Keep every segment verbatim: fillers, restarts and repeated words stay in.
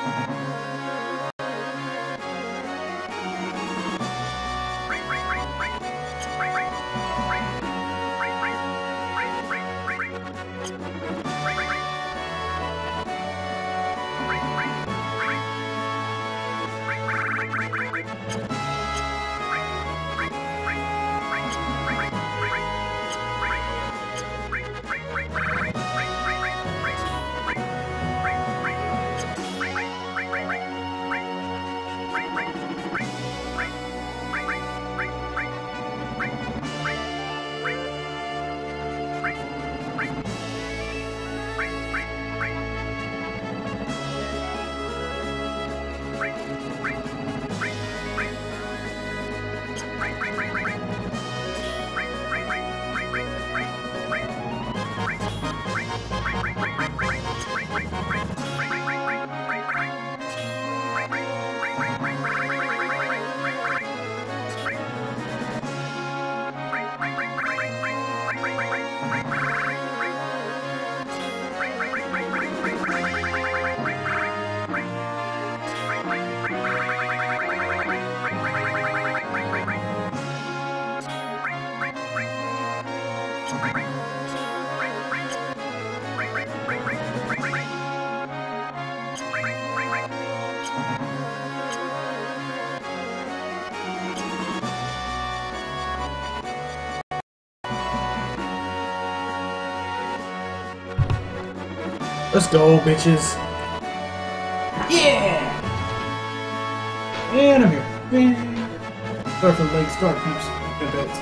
Let's go, bitches. Yeah! And I'm here. Bing. Start for the late start, peeps. Good bets.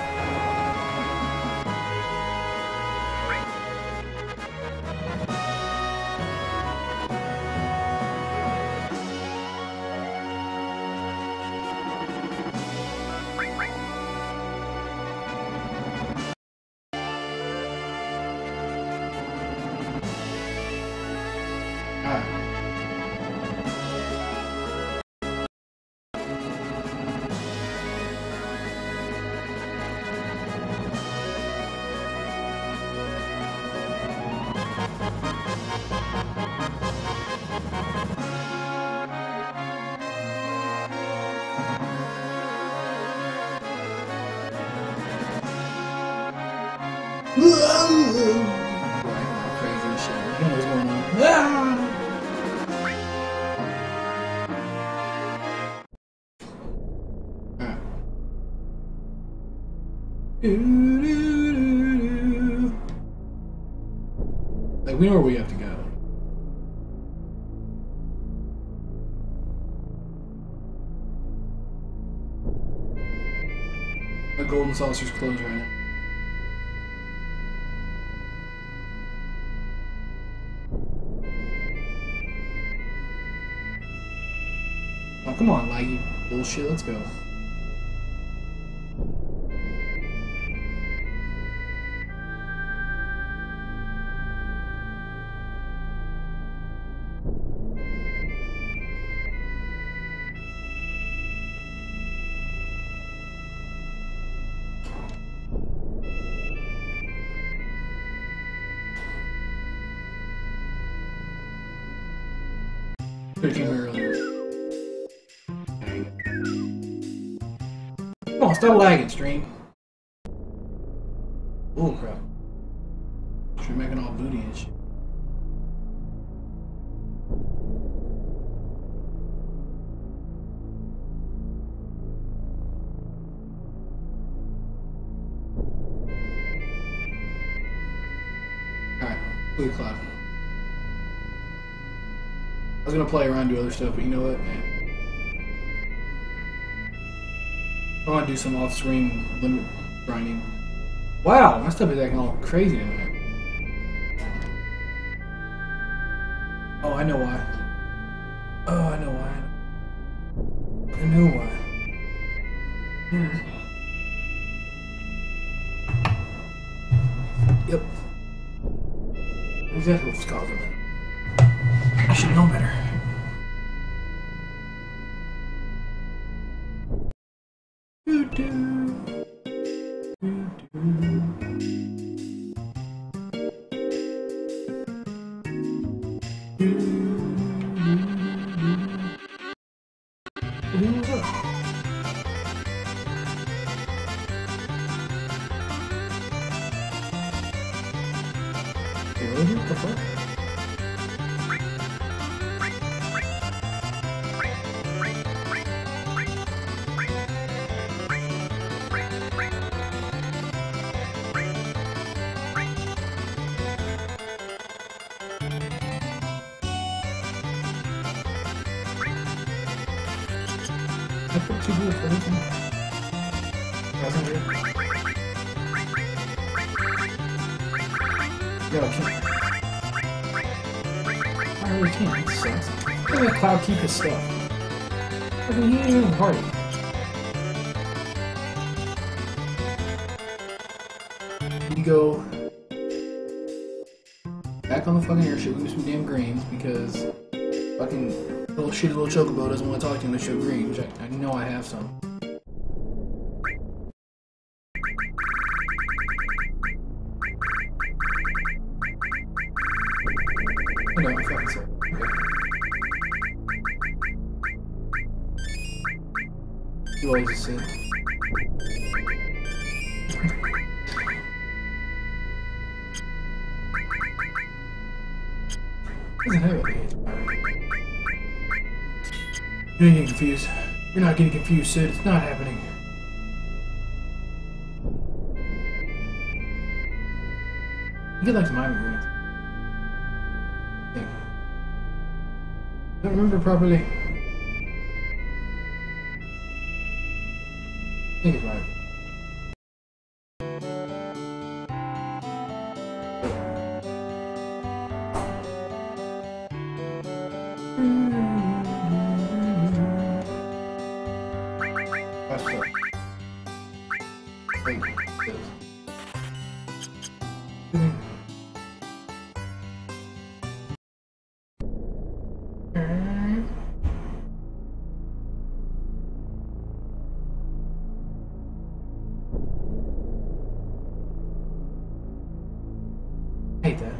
Crazy shit. You know what's going on. Ah! Alright. Like, we know where we have to go. The golden saucer's closed right now. Oh, come on, laggy bullshit, let's go. fifteen earlier. Come on, stop lagging, stream. Bull crap. You're making all booty and shit. Alright, blue cloud. I was gonna play around and do other stuff, but you know what, man? I want to do some off-screen limit grinding. Wow, my stuff is acting all crazy tonight. Oh, I know why. Oh, I know why. I know why. Hmm. Yep. Exactly what's causing it. I should know better. Do do. Do do. Who was up? Hey, really? What the fuck? I put two bullets for everything. Wasn't it? Yo, I can't. I really can't. It sucks. Look at Cloud keep his stuff. I mean, he ain't even party. We go back on the fucking airship. We do some damn greens because fucking little shitty little chocobo doesn't want to talk to him to show green, which I, I know I have some. I know, I fucking said. Okay. You always just said. Doesn't have any. You're getting confused. You're not getting confused, Sid. It's not happening. You get like some migraines. I think. Don't remember properly. I think it's right. That's right. Wait, this. Hate that.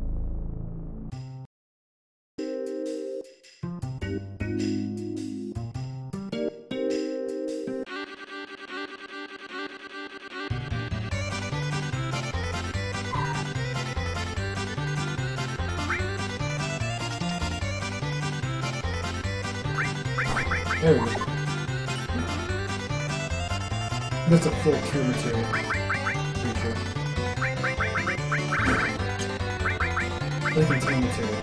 There we go. That's a full cure material. Pretty sure. They contain material.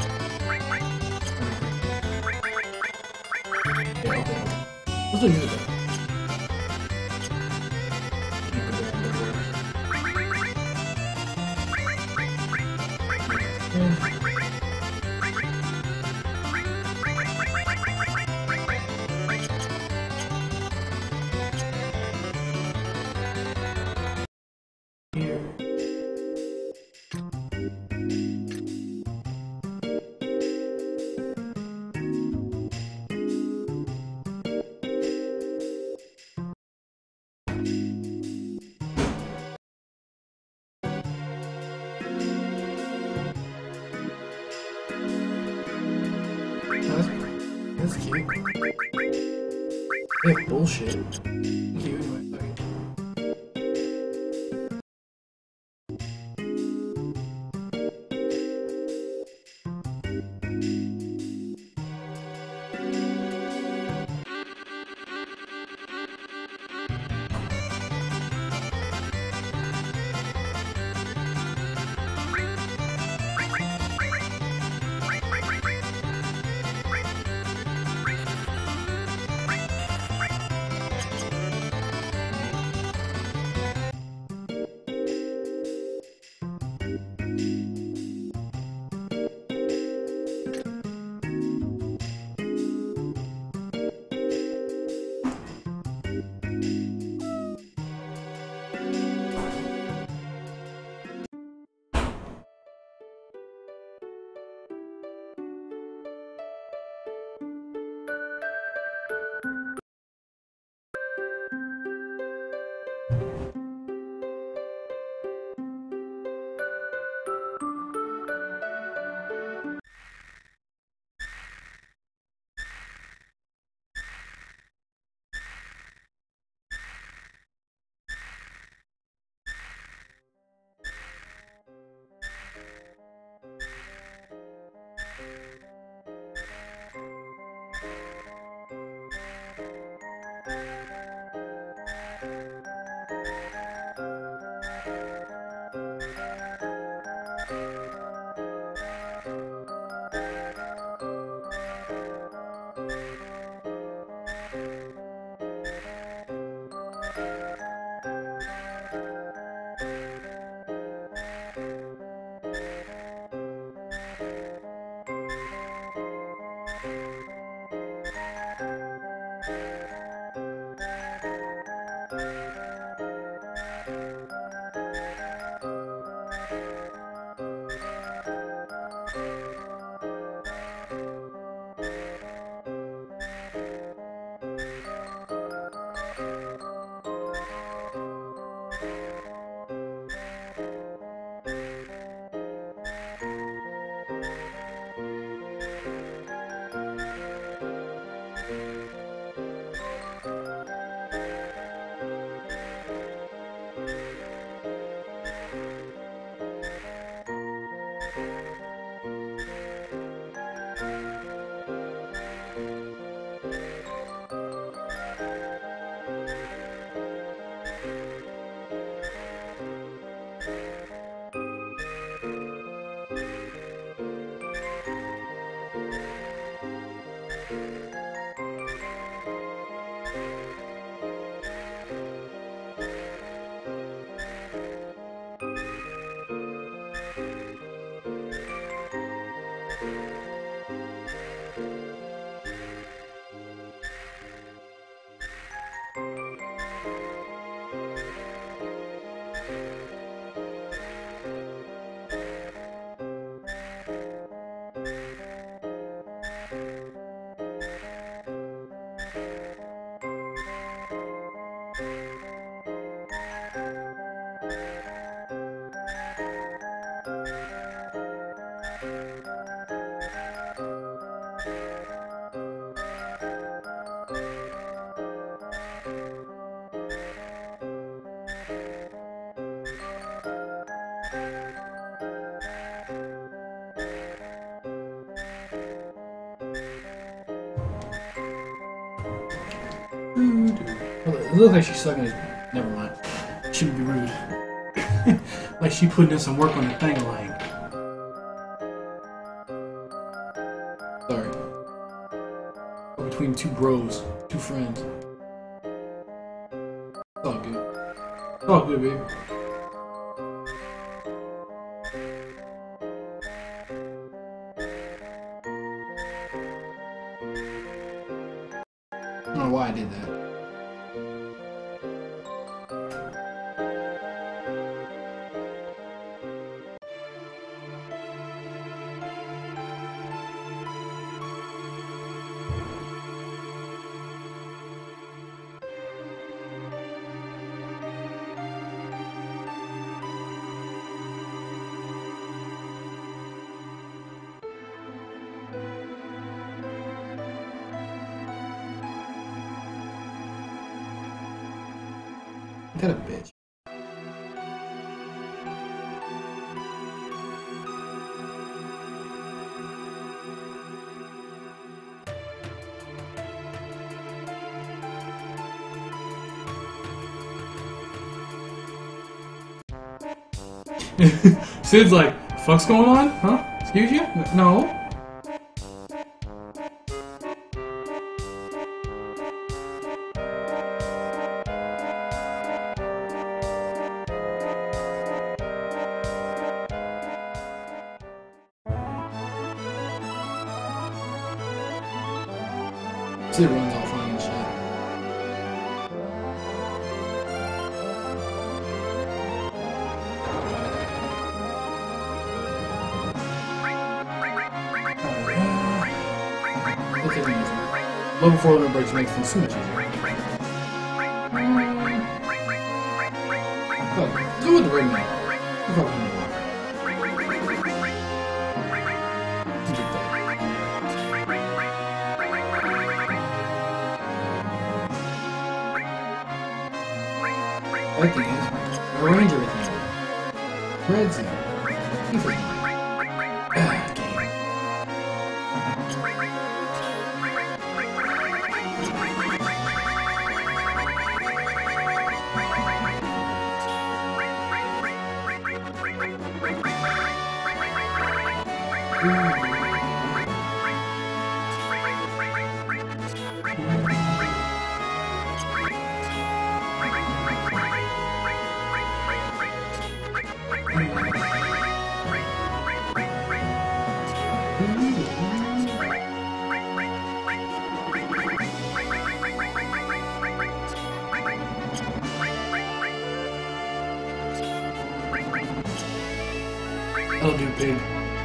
Yeah, okay. Let's do it. Here. That's, that's cute. That's bullshit. Cute anyway. Okay. It looks like she's sucking his. Never mind. Shouldn't be rude. Like she putting in some work on the thing, like. Sorry. Or between two bros, two friends. It's all good. It's all good, baby. I don't know why I did that. That a bitch. Sid's like, fuck's going on? Huh? Excuse you? No. Sid runs all funny and shit. Let's take it easy. Level four limit breaks makes things so much easier. Look, do it with the ring now. Look how funny. I think it's arrange everything. Red's in. He's in. Ah, That'll do, pig.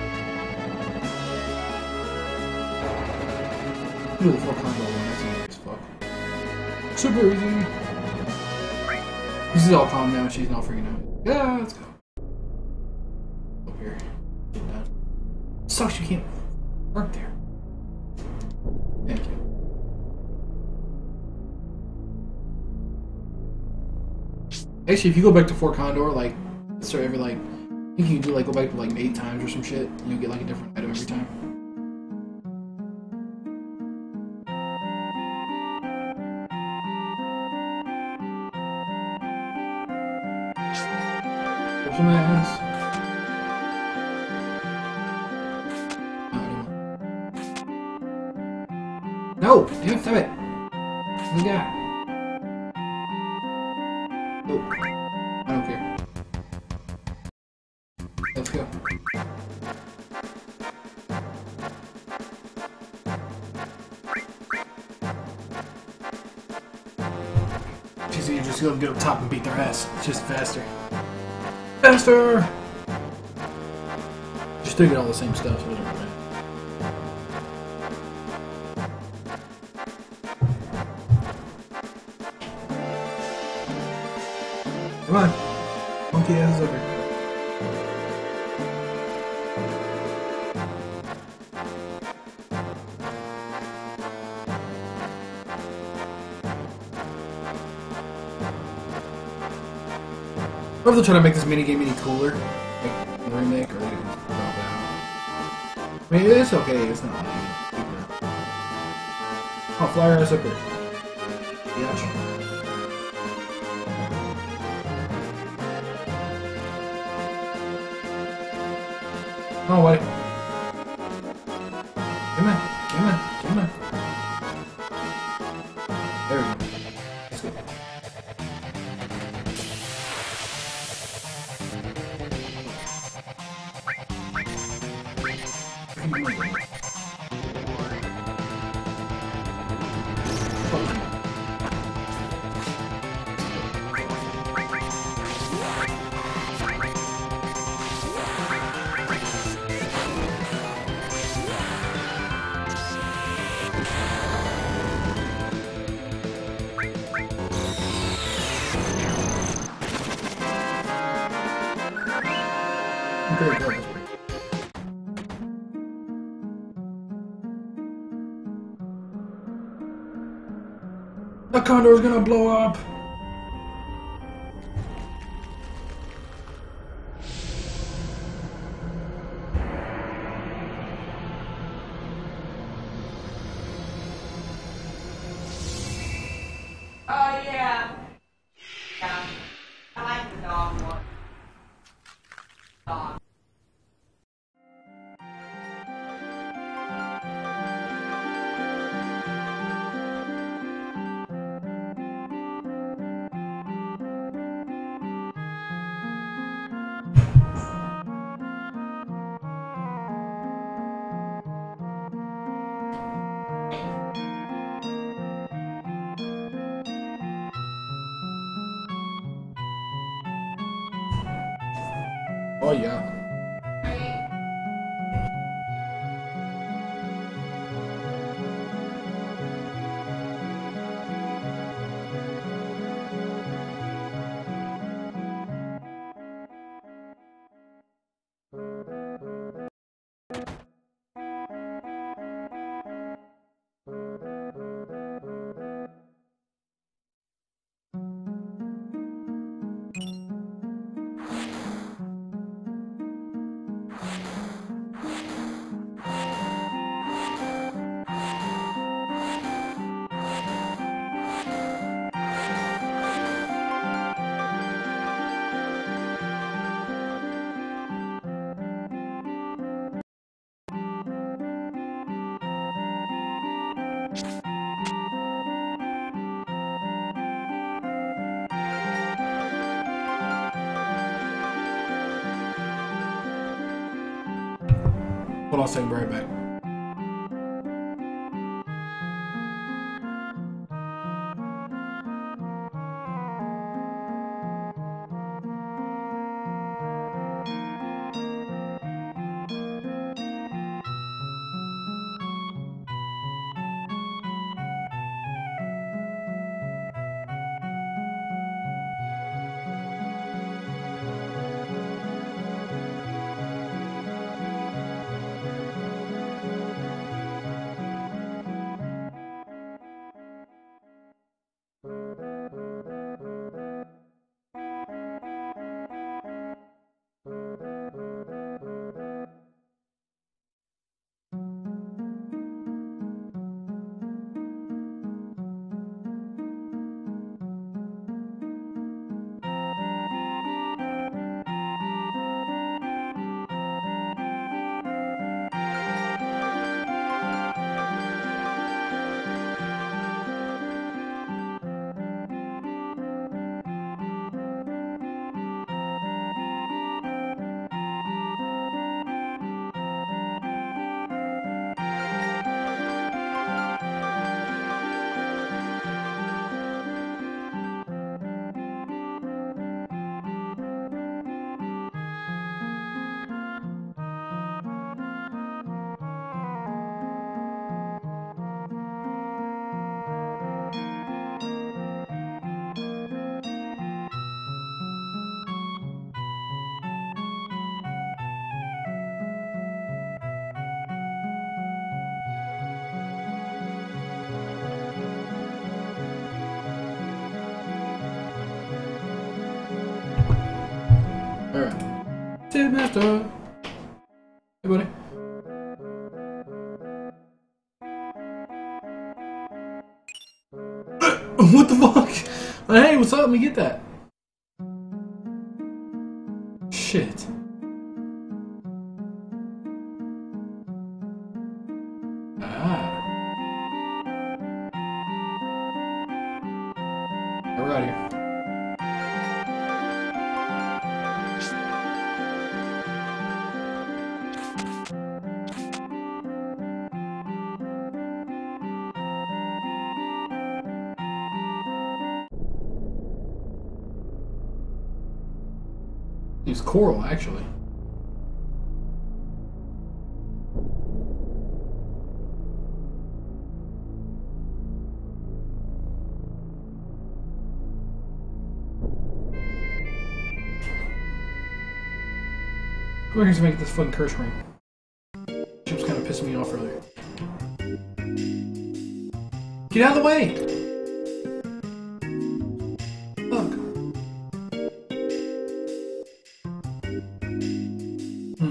Do the fuck combo one, that's easy as fuck. Super easy. This is all calm now, she's not freaking out. Yeah, let's go. Up here. Get down. Sucks you can't work there. Thank you. Actually, if you go back to Fort Condor, like, start every, like, I think you can do, like, go back to, like, eight times or some shit, and you'll get, like, a different item every time. What's some ass? No! Damn, stop it! We got. Nope. I don't care. Let's go. She's you just gonna get up top and beat their ass. It's just faster. Faster! You still get all the same stuff, so it doesn't matter. Come on. Monkey ass over. Or if they're trying to make this minigame any cooler, like the remake, or they can drop it out. I mean, it's okay, it's not like super. Oh, flower ass up here. Gotcha. Oh, wait. Come on, come on, come on. There we go. Let's go. Very good. The condor is gonna blow up. Oh yeah. Yeah. I like the dog one. Dog. Oh yeah. Hold on a second, be right back. Twisted Master. Hey, buddy. What the fuck? Hey, what's up? Let me get that. Shit. Ah. We're out here. Use coral, actually. We're going to make this fun curse ring. She was kind of pissing me off earlier. Get out of the way! Look. Hmm.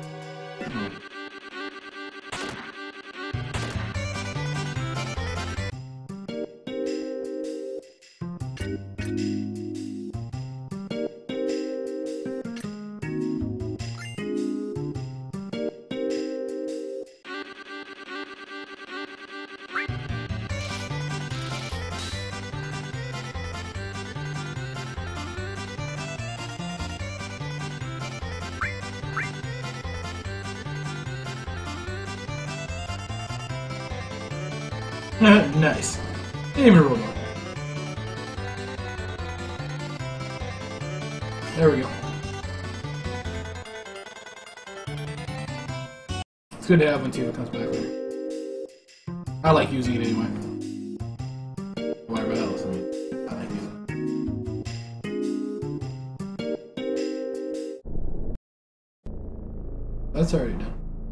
Nice. Didn't even roll one. There we go. It's good to have one too. It comes back later. I like using it anyway. Whatever else, I mean, I like using it. That's already done.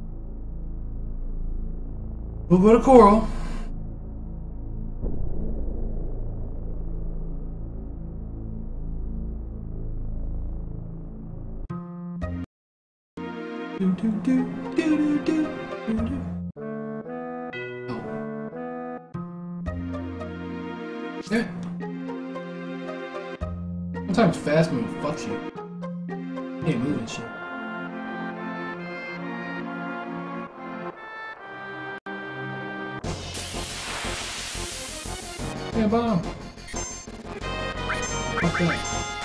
A little bit of coral. Do, do, do, do, do, do, do. Oh. Yeah. Sometimes fast move fucks you. You can't move and shit. Yeah, bomb. Fuck that.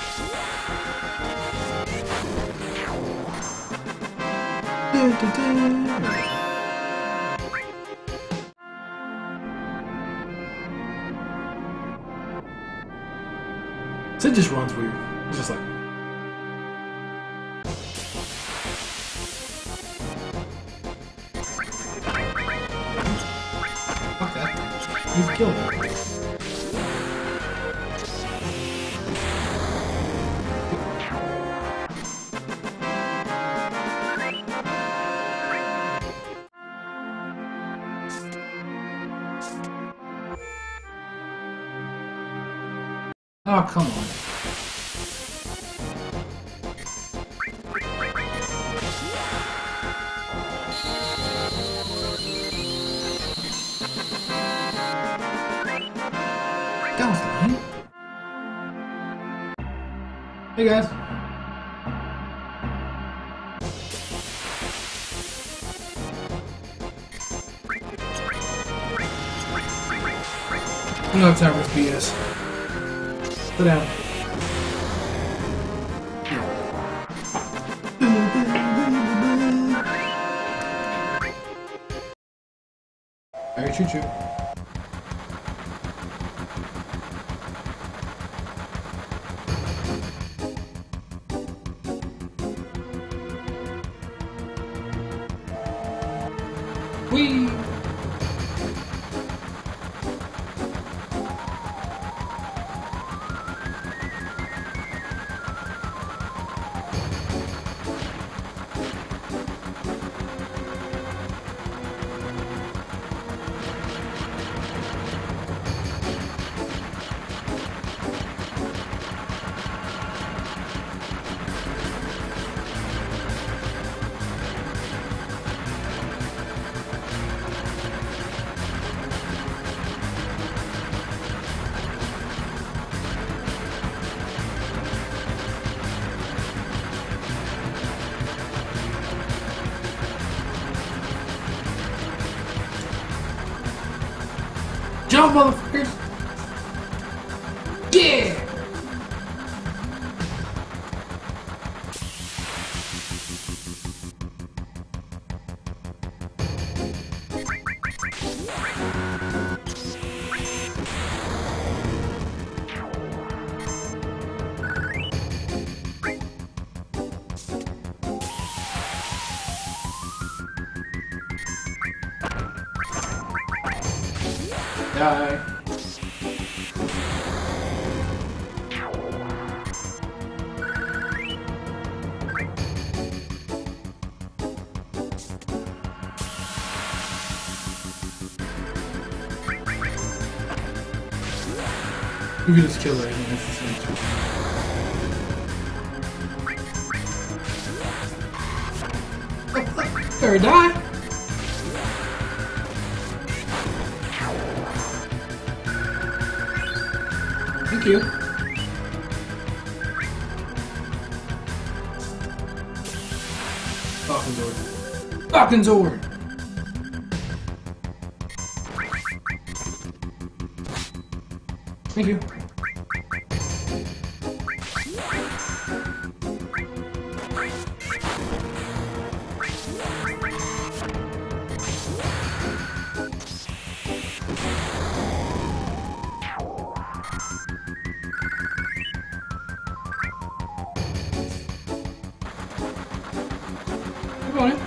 It just runs weird. It's just like. Fuck that. You've killed him. Oh, come on. That was lame. Hey guys. We don't have time for this B S. Sit down. Alright, choo choo. Whee! jump, motherfuckers! Yeah! Die. We can just kill her. There, die. Thank you. Falcon Zord. Falcon Zord! Thank you. Come on in.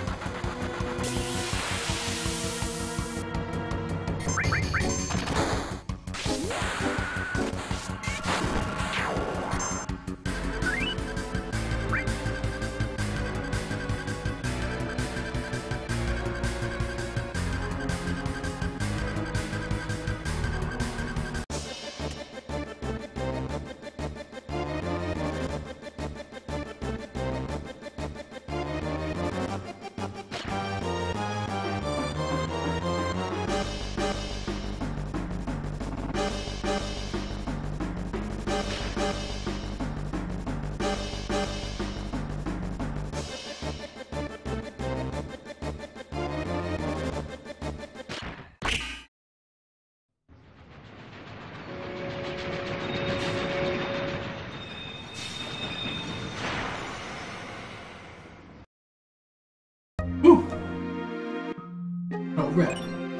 Woo! Oh, red.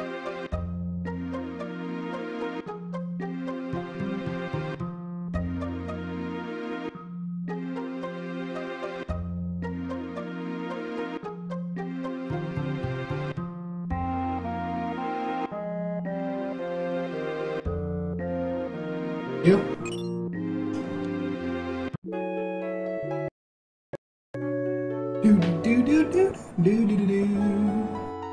You? Do do do do do do do do.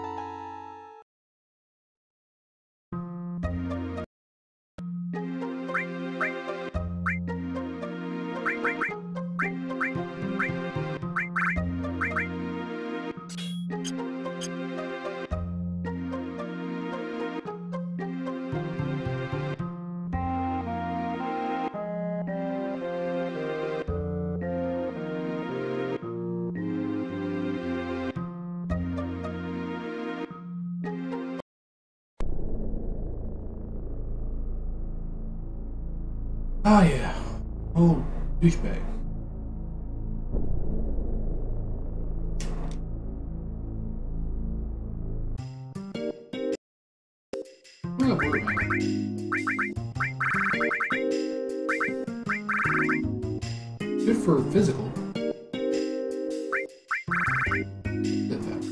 Oh yeah. Oh, douchebag. Real boy. Good for physical. Did that.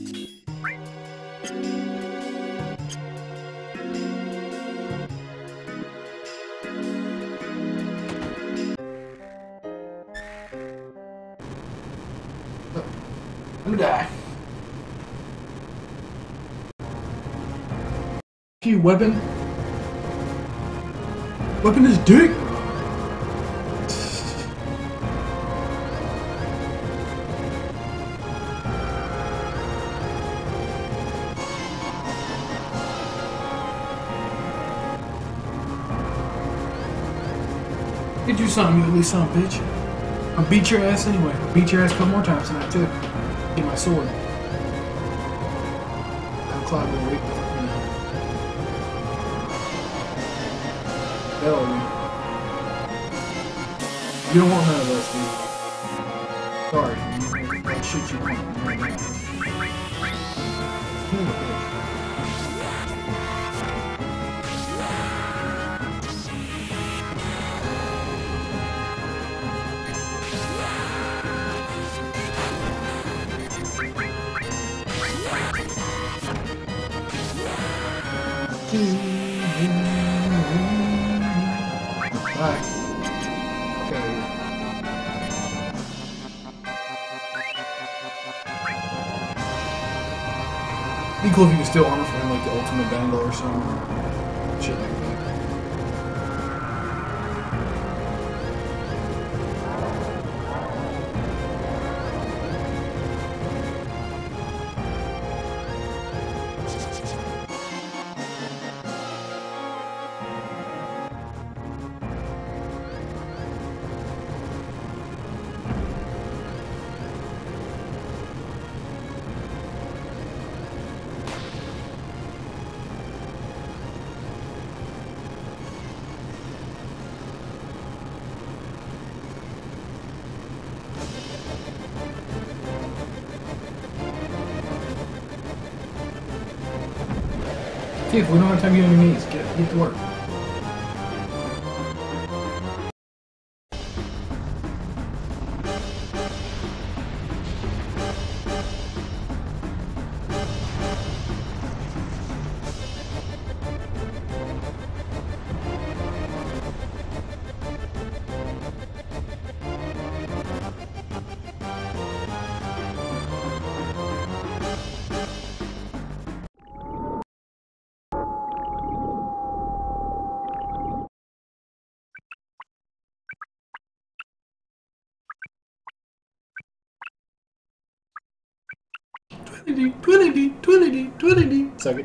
I'm gonna die. You weapon? Weapon is dick! Get you something, you ugly son of a bitch. I'll beat your ass anyway. I'll beat your ass a couple more times tonight too. Get my sword. I'll climb the way. Hell, you don't want none of this, dude. Sorry, that shit you want right now. Ooh, bitch. Alright. Okay. Be cool if you can still armor for him like the ultimate bangle or something. Shit like that. See, if we don't have time to get on your knees, get, get to work. Twilly twilly twilly twilly. Suck it.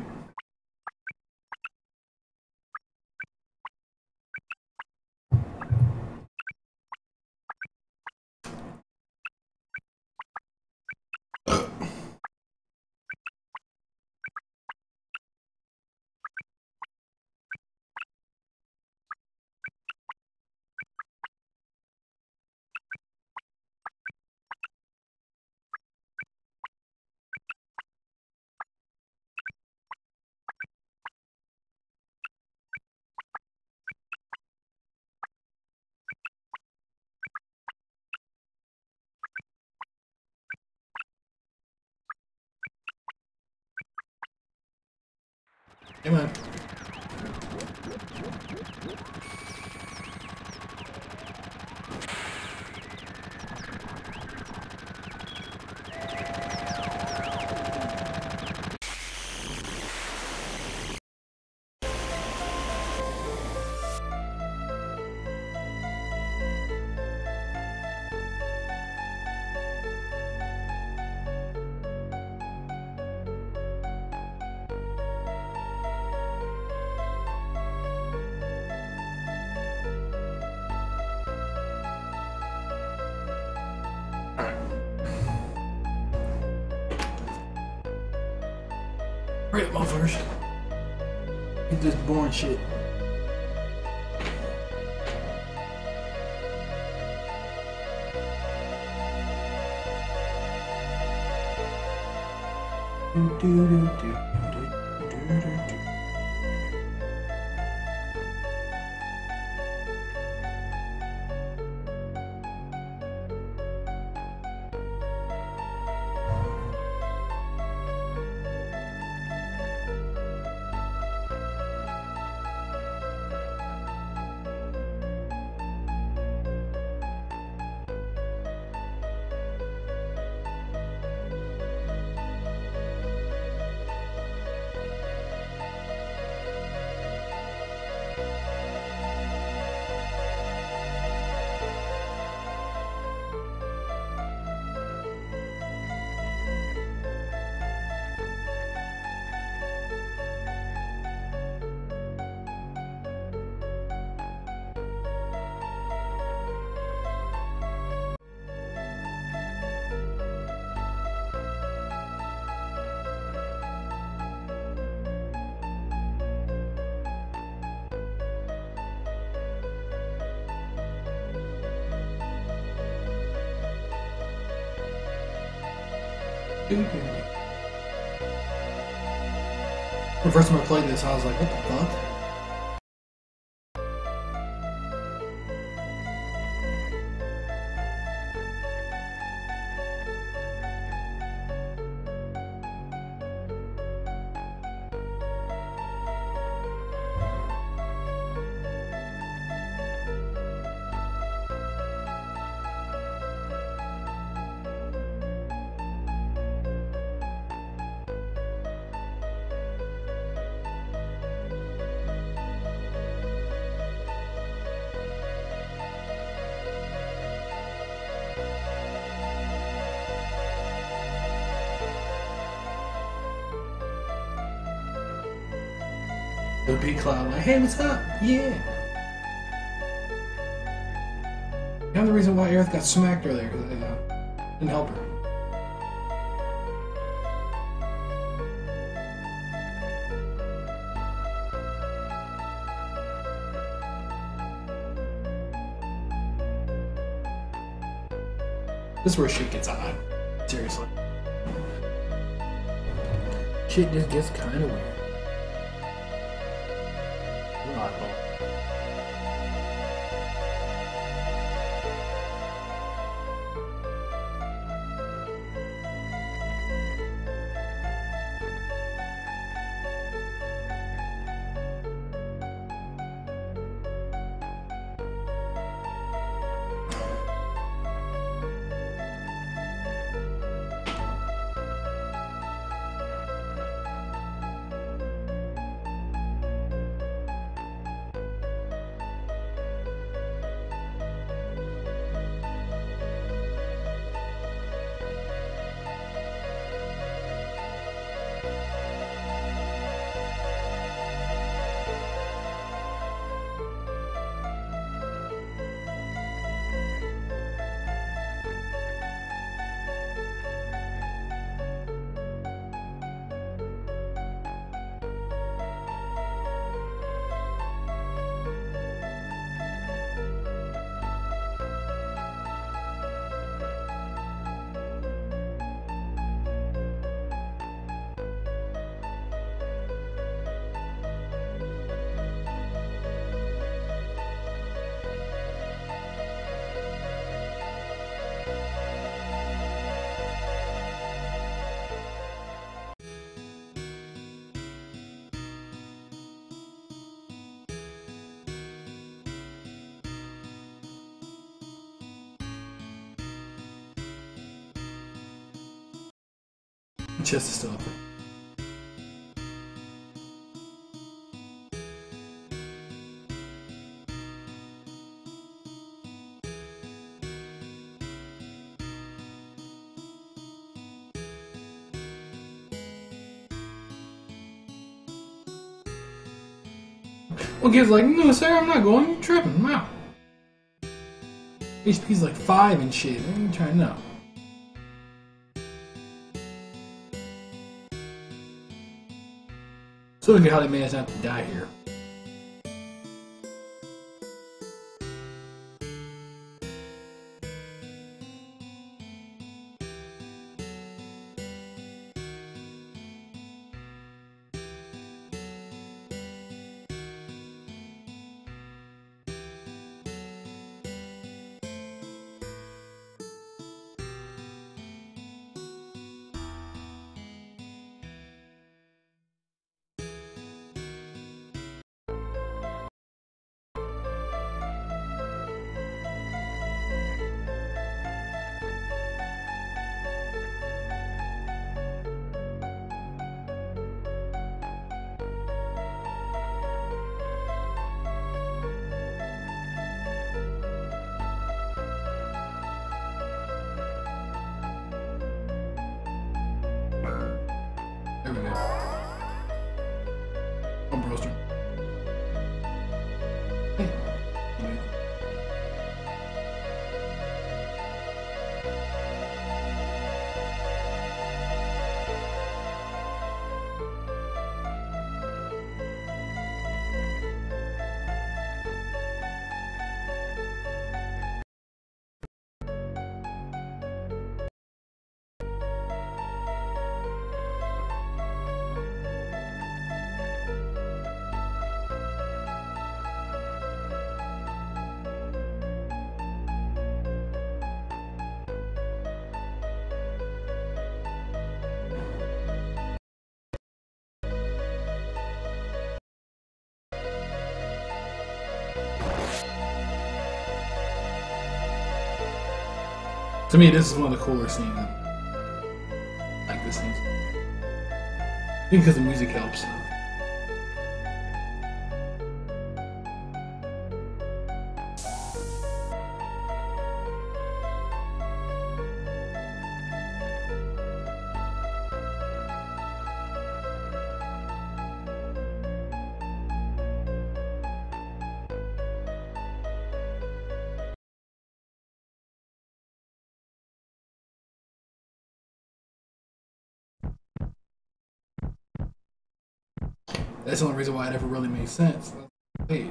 Come on. Hurry up, motherfuckers. Get this boring shit. Do, do, do, do, do, do, do, do. The first time I played this, I was like, what the fuck? The big cloud, like, hey, what's up? Yeah. And the reason why Aerith got smacked earlier, because I uh, didn't help her. This is where shit gets odd. Seriously. Shit just gets kind of weird. Not at all. Chest is still up there. Well, kid's like, no, sir, I'm not going. You're tripping. Wow. H P's like five and shit. What are you trying to know? So look at how they managed not to die here. There we go. Oh, broster. Hey. To me, this is one of the cooler scenes. Like this scene. I think because the music helps. That's the only reason why it ever really made sense. Wait.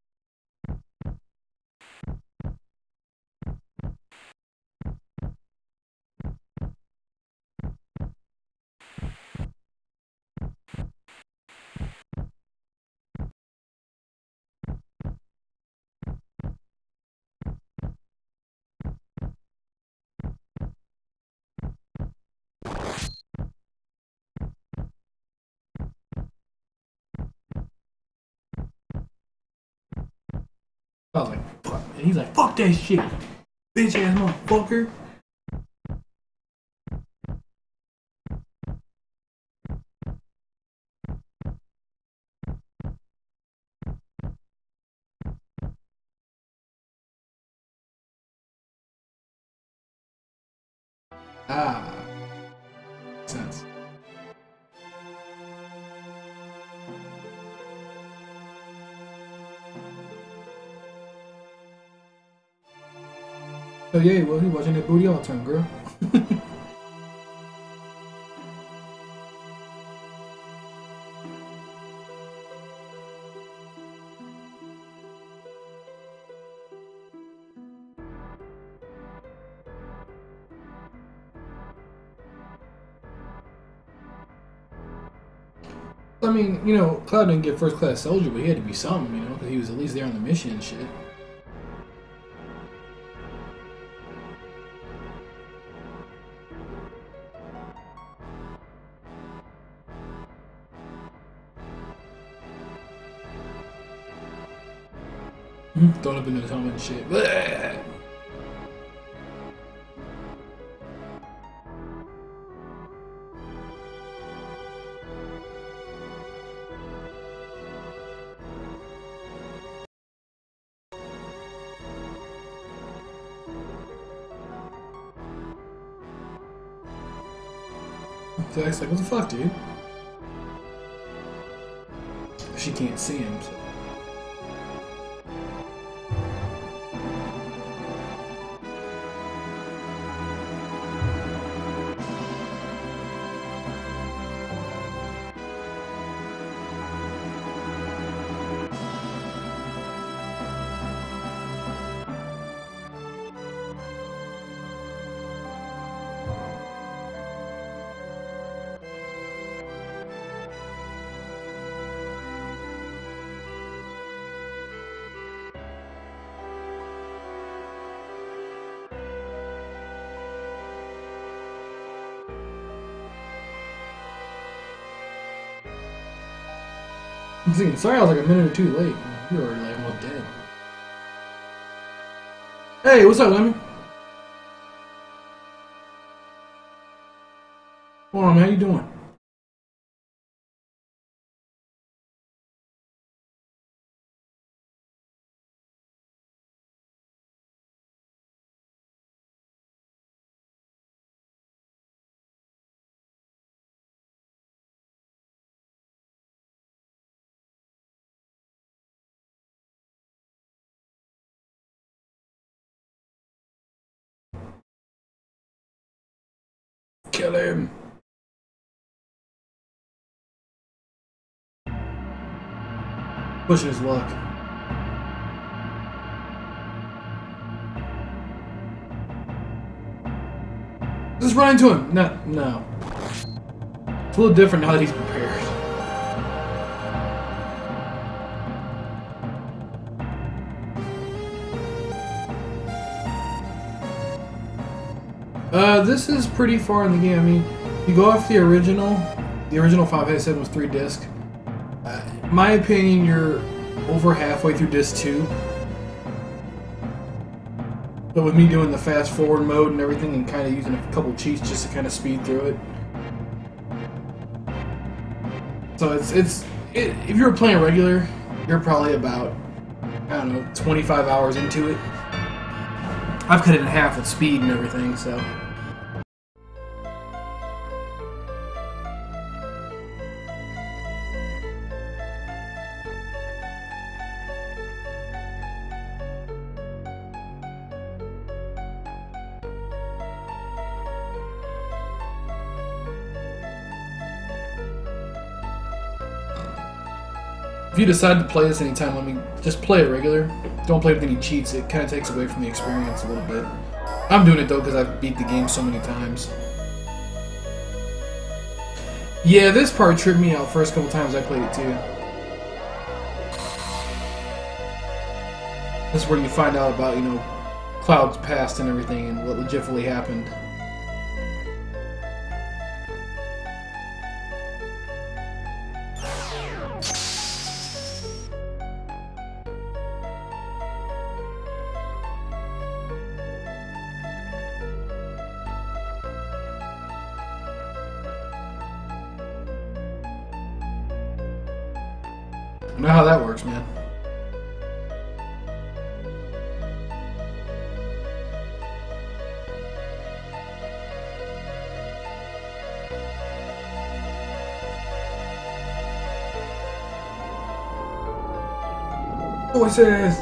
I was like, fuck. And he's like, fuck that shit, bitch ass motherfucker. Ah, makes sense. Oh yeah, well, he watching that booty all the time, girl. I mean, you know, Cloud didn't get first class soldier, but he had to be something, you know, because he was at least there on the mission and shit. Thrown up into his helmet and shit. Blech. Zach's like, what the fuck, dude? She can't see him, so. I'm thinking, sorry I was like a minute or two late. You're already like almost dead. Hey, what's up, Lemmy? Hold on, man, how you doing? Kill him. Pushing his luck. Just run into him. No, no. It's a little different now that he's prepared. Uh, this is pretty far in the game. I mean, you go off the original. The original Final Fantasy seven was three disc. Uh, in my opinion, you're over halfway through disc two. But with me doing the fast forward mode and everything and kind of using a couple cheats just to kind of speed through it. So it's, it's it, if you were playing regular, you're probably about, I don't know, twenty-five hours into it. I've cut it in half with speed and everything, so. If you decide to play this anytime, let me just play it regular. Don't play with any cheats. It kind of takes away from the experience a little bit. I'm doing it though because I've beat the game so many times. Yeah, this part tripped me out first couple times I played it too. This is where you find out about, you know, Cloud's past and everything and what legitimately happened. I know how that works, man. Voices!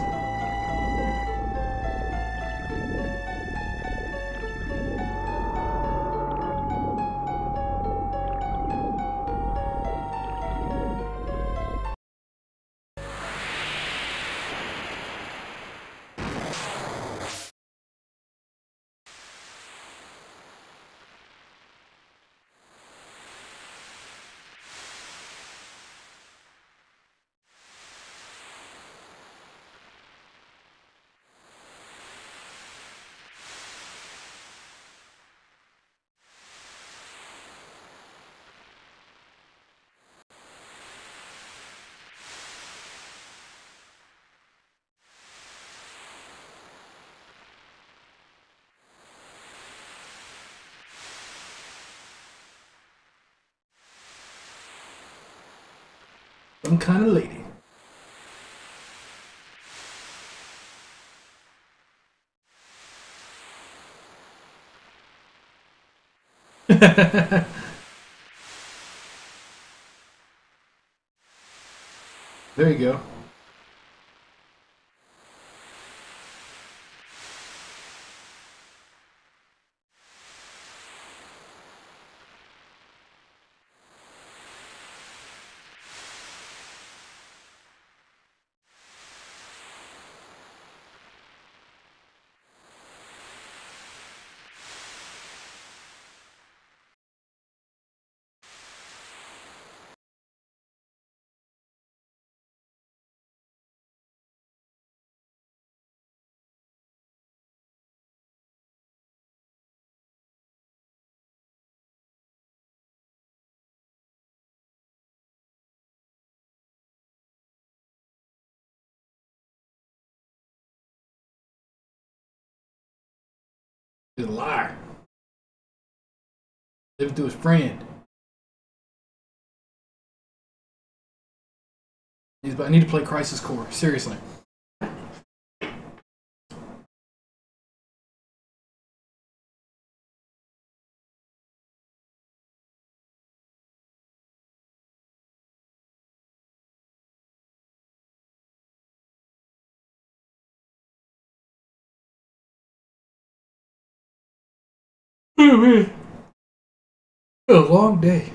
Some kind of lady. There you go. He's a liar. Live to his friend. He's, I need to play Crisis Core. Seriously. Oh man. A long day.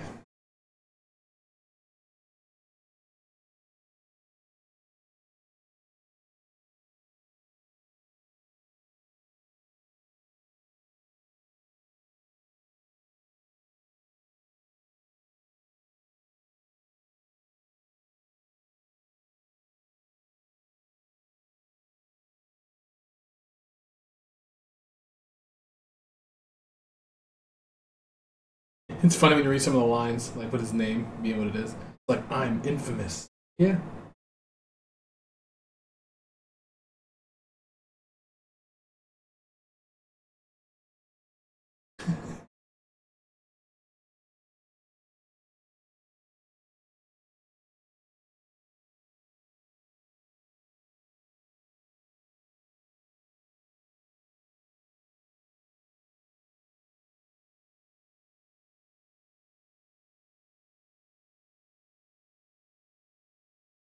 It's funny when you read some of the lines, like with his name being what it is. Like, I'm infamous. Yeah.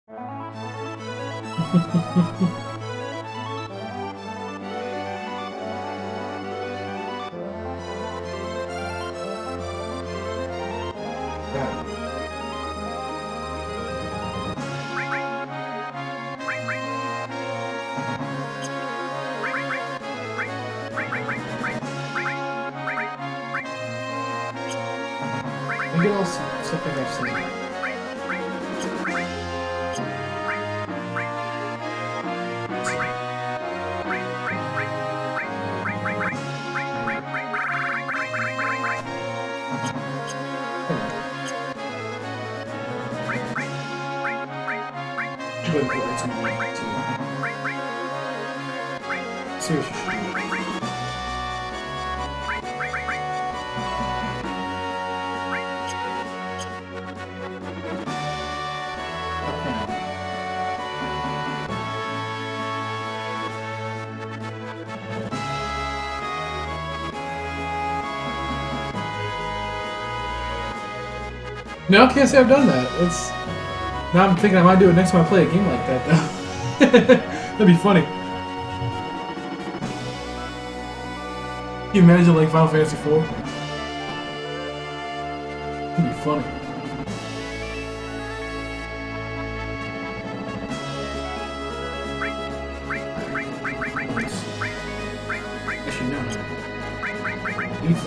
Maybe I'll see something I've seen. Good, good, it's annoying too. Seriously. No, I can't say I've done that. It's now I'm thinking I might do it next time I play a game like that, though. That'd be funny. Can you imagine like Final Fantasy four? That'd be funny. Actually, no. Evil.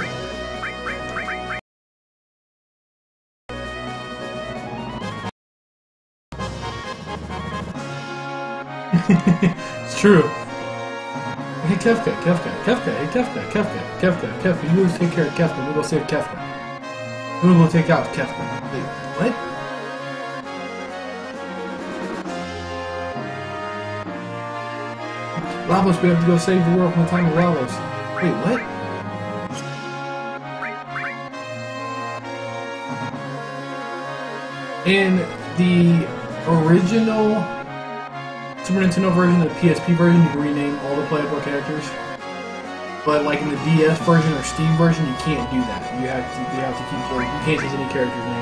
It's true. Hey Kefka, Kefka, Kefka, hey Kefka, Kefka, Kefka, Kefka, you go take care of Kefka, we'll go save Kefka. We'll go take out Kefka. Wait, what? Lavos, we have to go save the world from the time of Lavos. Wait, what? In the original Super Nintendo version, the P S P version, you can rename all the playable characters. But like in the D S version or Steam version, you can't do that. You have to, you have to keep, like, you can't change any character's name.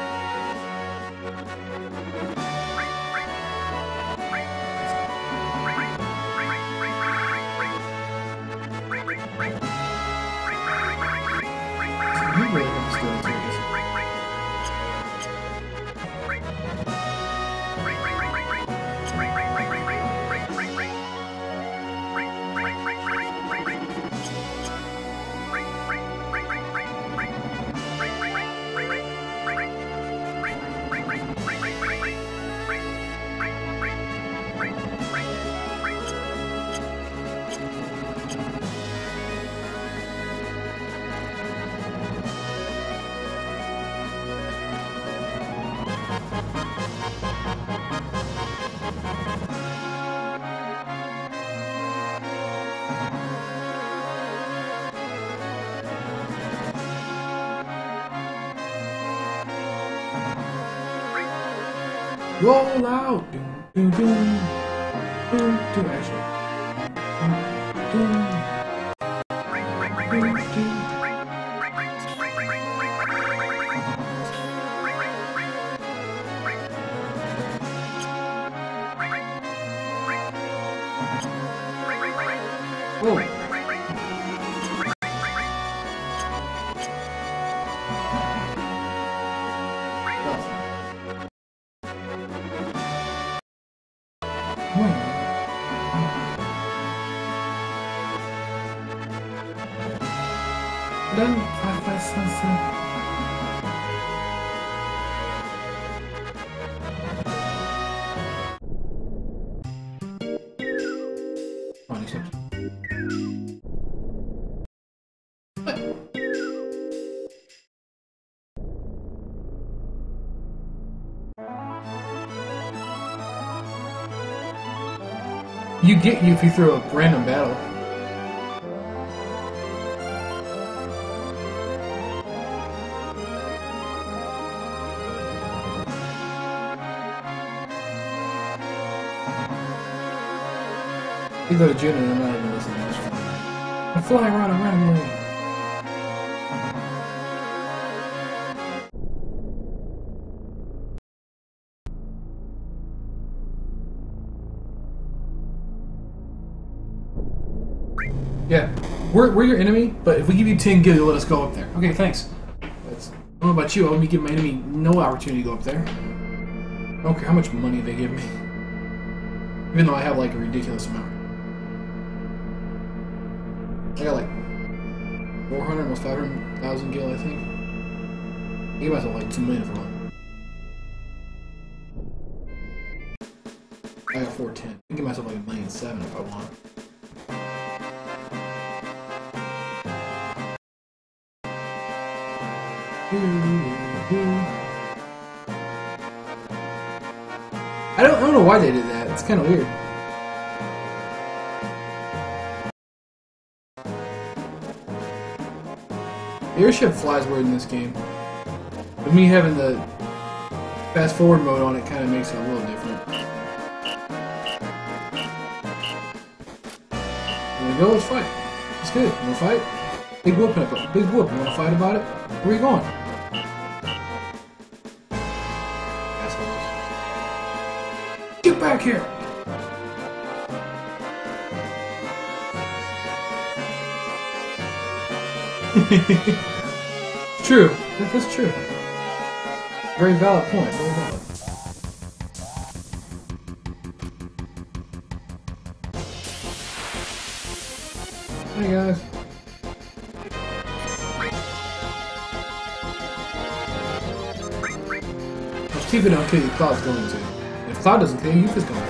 You really have to still do this. Roll out! Doom, doom, doom. Doom, doom, actually. Doom, doom. Doom, doom. Whoa. Then five five seven seven. Oh, next one. You get you if you throw a random battle. You go to June and I'm not even listening to this one. I'm flying around randomly. Yeah. We're, we're your enemy, but if we give you ten gil, you'll let us go up there. Okay, thanks. That's, I don't know about you, I wouldn't give my enemy no opportunity to go up there. I don't care how much money they give me. Even though I have like a ridiculous amount. I got like four hundred, almost five hundred thousand gil, I think. I give myself like two million for one. I got four ten. I can give myself like a million seven if I want. I don't, I don't know why they did that. It's kind of weird. The airship flies weird in this game. But me having the fast forward mode on it kind of makes it a little different. There we go, let's fight. Let's get it. You wanna fight? Big whoop, big whoop. You wanna fight about it? Where are you going? Assholes. Get back here! It's true. That, that's true. Very valid point. Very valid. Hey guys. If Tifa don't kill you, Cloud's going to. If Cloud doesn't kill you, Yuffie's going to.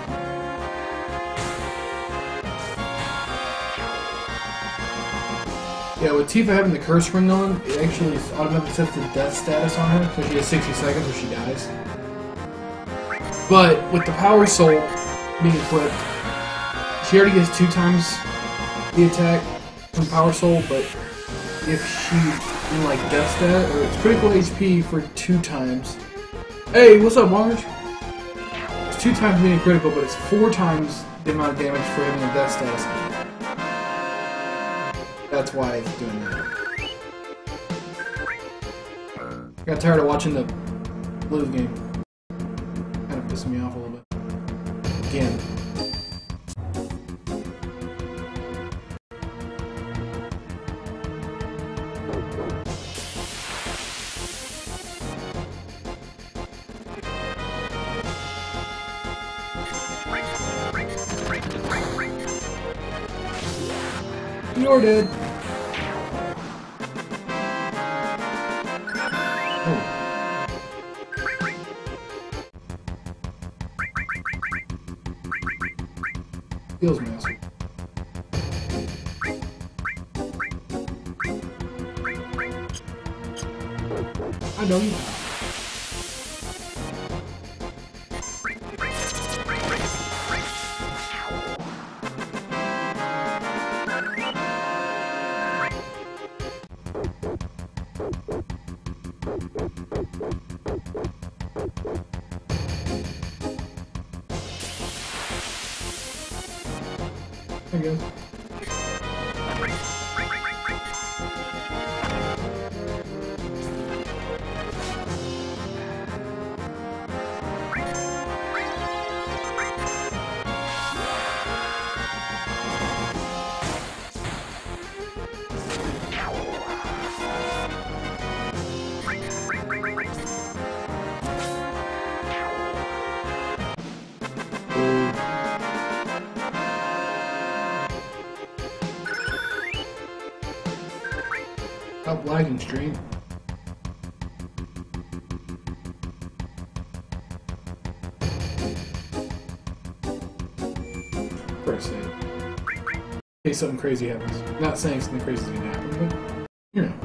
Yeah, with Tifa having the curse ring on, it actually automatically sets the death status on her, so she has sixty seconds or she dies. But with the Power Soul being equipped, she already gets two times the attack from Power Soul, but if she's in like death stat, or it's critical H P for two times. Hey, what's up, Marge? It's two times being critical, but it's four times the amount of damage for having a death status on it. That's why it's doing that. I got tired of watching the Blues game. Kind of pissing me off a little bit. Again. You're dead. Oh. Feels massive. I know you. I guess. Stop lagging, stream. Pretty safe. In case something crazy happens. I'm not saying something crazy is gonna happen, but you know.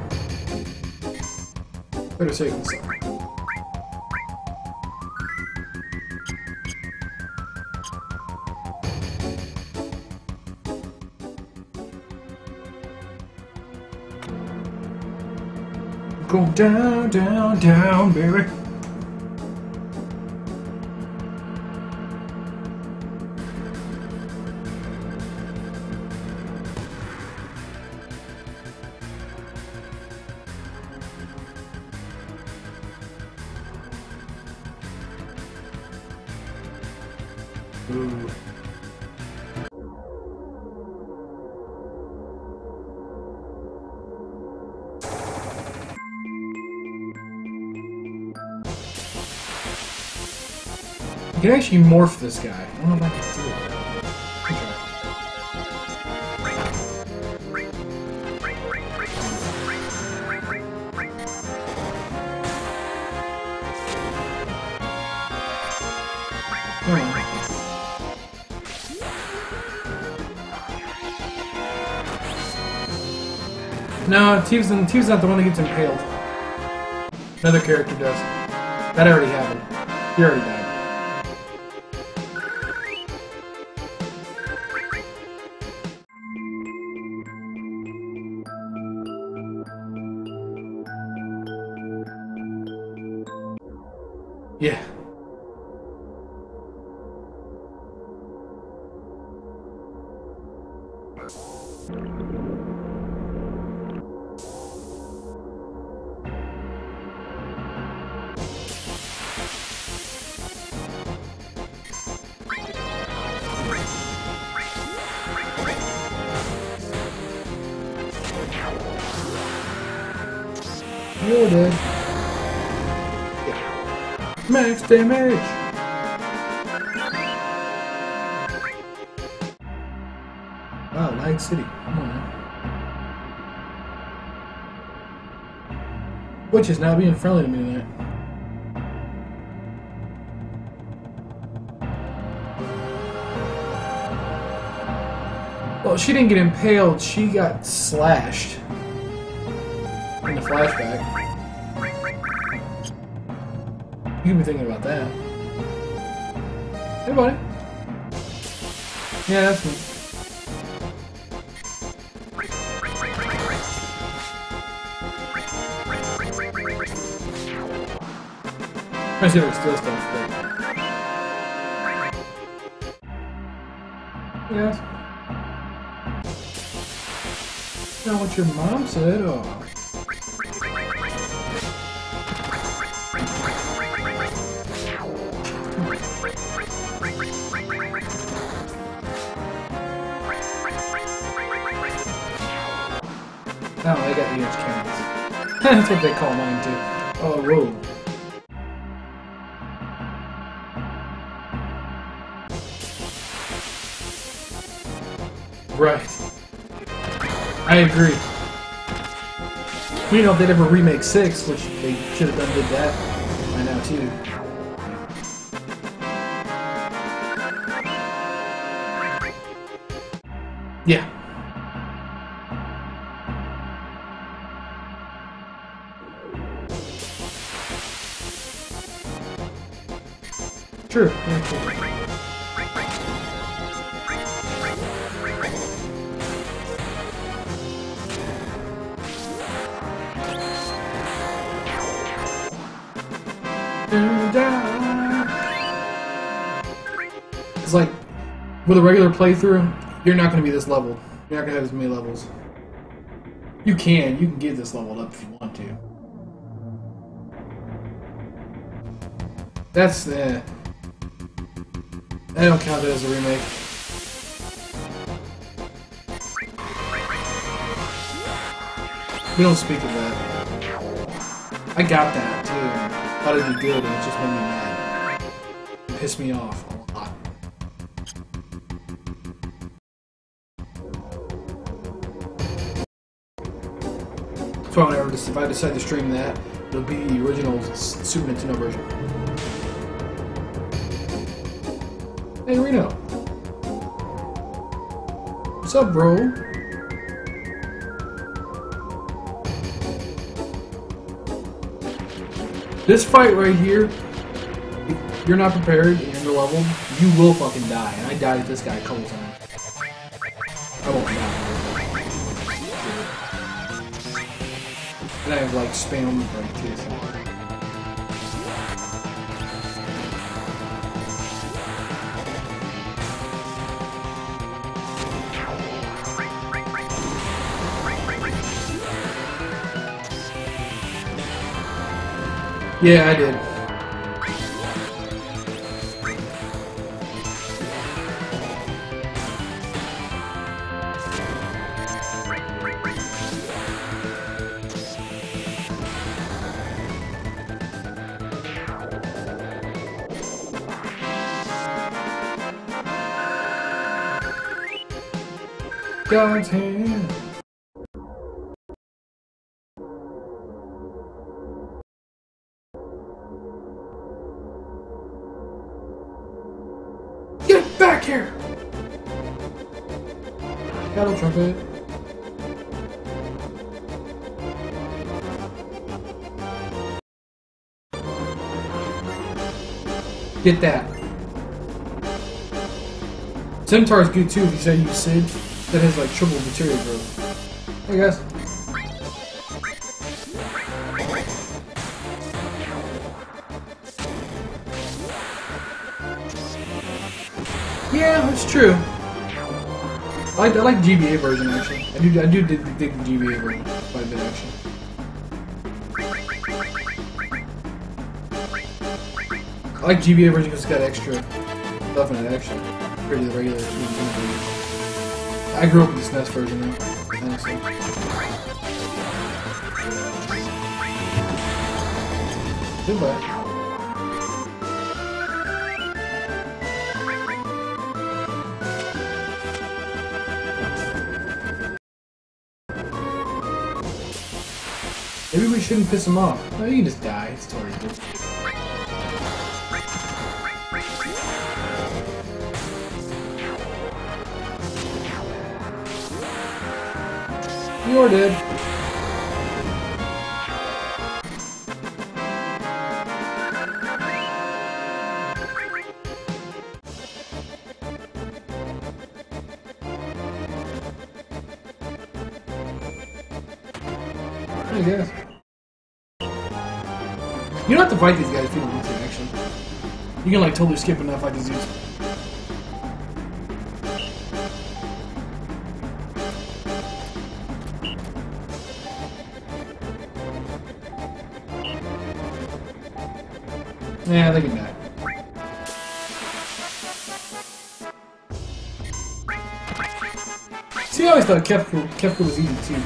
Better safe than sorry. Go down, down, down, baby. Ooh. You can actually morph this guy. I don't know if I can do it. No, Teve's, Teve's not the one that gets impaled. Another character does. That already happened. He already died. Yeah. You're dead. Yeah. Max damage! Wow, Lag City. Come on now. Which is now being friendly to me tonight. Well, she didn't get impaled, she got slashed. In the flashback. You can be thinking about that. Hey, buddy. Yeah, that's me. I see if I can steal stuff. But... Yes. Not what your mom said. Oh. Oh, I got the edge cannons. That's what they call mine too. Oh, whoa. Right. I agree. You know, if they'd ever remake six, which they should have done did that by now too. Yeah. True. Yeah, true. It's like, with a regular playthrough, you're not going to be this leveled. You're not going to have as many levels. You can. You can get this leveled up if you want to. That's the... Uh, I don't count that as a remake. We don't speak of that. I got that, too. Thought it'd be good, and it just made me mad. It pissed me off a lot. So whenever, if I decide to stream that, it'll be the original Super Nintendo version. Hey Reno. What's up, bro? This fight right here, if you're not prepared and you're underleveled, you will fucking die. And I died at this guy a couple times. I won't die. And I have like spam right too. So. Yeah, I did. God's hand. Get back here! Battle trumpet. Get that. Centaur is good too if you say use Sid. That has like triple material growth. Hey guys. Yeah, that's true. I like, I like G B A version actually. I do I do dig, dig the G B A version quite a bit actually. I like G B A version because it's got extra stuff in it actually, compared to the regular Super Nintendo version. I grew up with this N E S version though, honestly. Goodbye. Maybe we shouldn't piss him off. No, you can just die. It's totally good. You're dead. I guess. You don't have to fight these guys if you don't want to, actually. You can like totally skip and not fight these dudes. Yeah, they can die. See, I always thought Kefka, Kefka was easy too.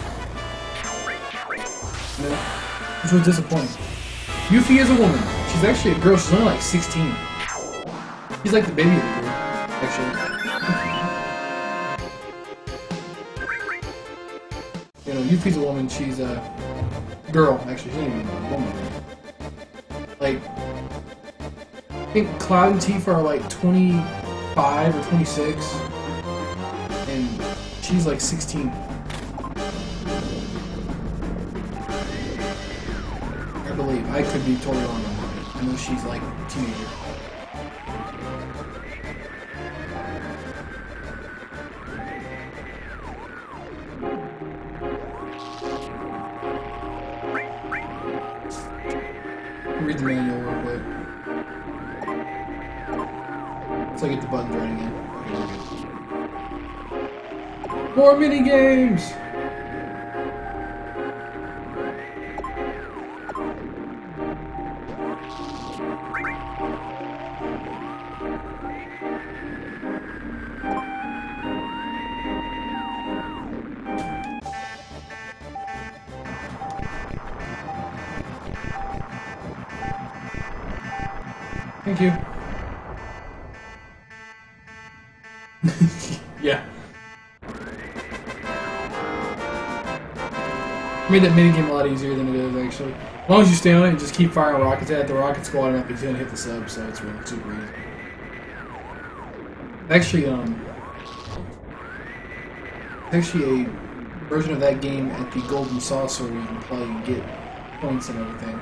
No, which was disappointing. Yuffie is a woman. She's actually a girl. She's only like sixteen. She's like the baby of the group, actually. You know, Yuffie's a woman. She's a girl. Actually, she's not even a woman. Like, I think Cloud and Tifa are like twenty-five or twenty-six, and she's like sixteen. I believe. I could be totally wrong on that. I know she's like a teenager. Read the manual real quick. So I get the buttons right again. More mini games. Thank you. Yeah. Made that minigame a lot easier than it is, actually. As long as you stay on it and just keep firing rockets at it, the rockets go automatically gonna hit the sub, so it's really super easy. Actually, um... actually a version of that game at the Golden Saucer where you can play and get points and everything.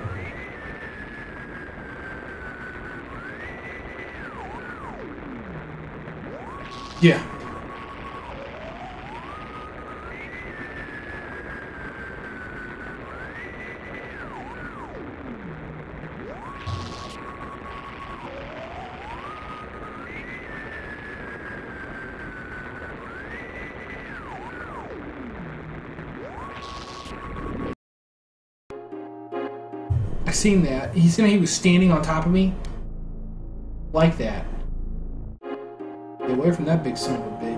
Yeah. I seen that. He said he was standing on top of me. Like that. Get away from that big son of a bitch.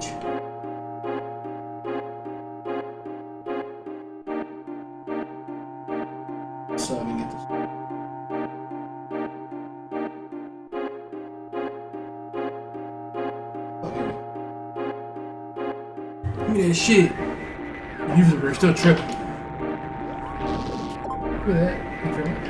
So let me get this. Oh, here we go. me that shit. User, we're still tripping. Look at that. Thank you very much.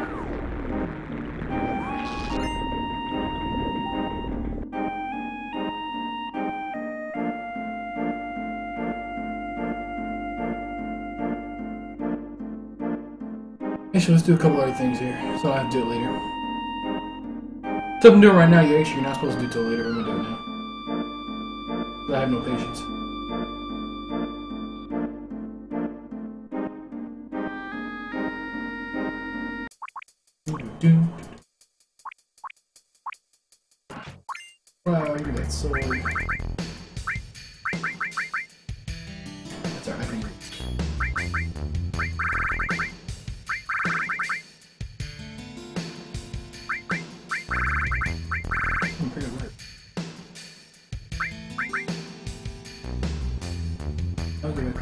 Actually, let's do a couple other things here, so I'll have to do it later. Stuff I'm doing right now, you actually you're not supposed to do till later. I'm gonna do it now. I have no patience. Wow, look at that sword. That's alright, I can read. I'm pretty alert. I'll give it.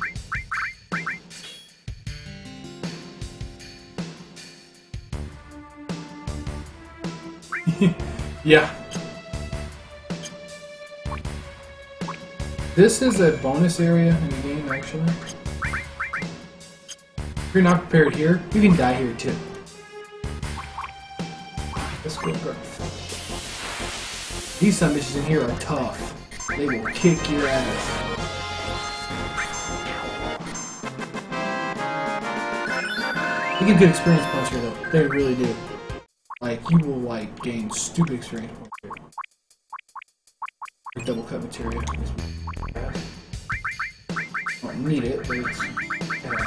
Yeah. This is a bonus area in the game, actually. If you're not prepared here, you can die here too. Let's go, go. These submissions in here are tough. They will kick your ass. You get good experience points here, though. They really do. Like, you will, like, gain stupid experience points here. Double cut materia. I don't need it, but it's bad.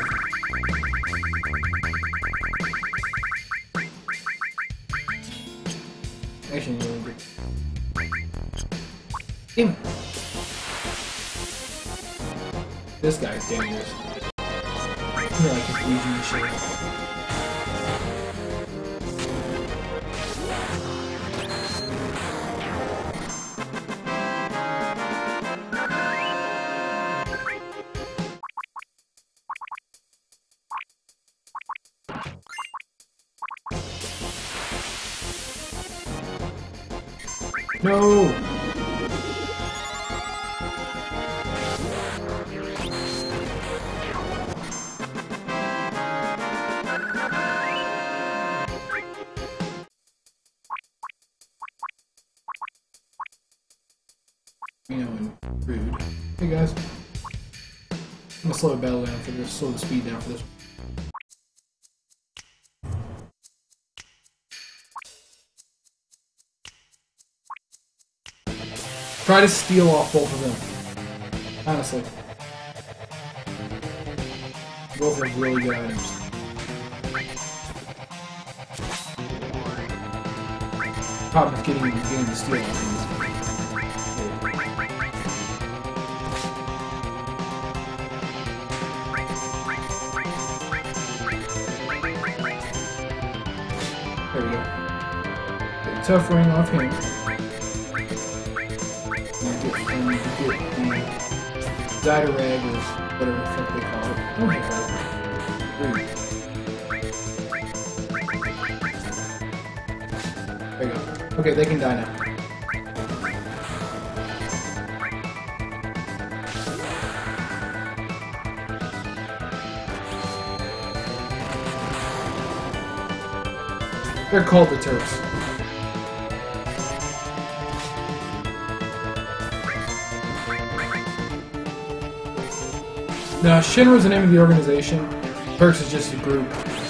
Actually, you really good. Damn. This guy's dangerous. He's like confusing the shit. No! You know, and rude. Hey guys. I'm gonna slow the battle down for this, slow the speed down for this. Try to steal off both of them. Honestly. Both have really good items. Problem is getting getting to steal off these. There we go. Get a tough ring off him. Zyderag or whatever the fuck they call it. Oh my god. There you go. Okay, they can die now. They're called the Terps. No, Shinra is the name of the organization. Turks is just a group.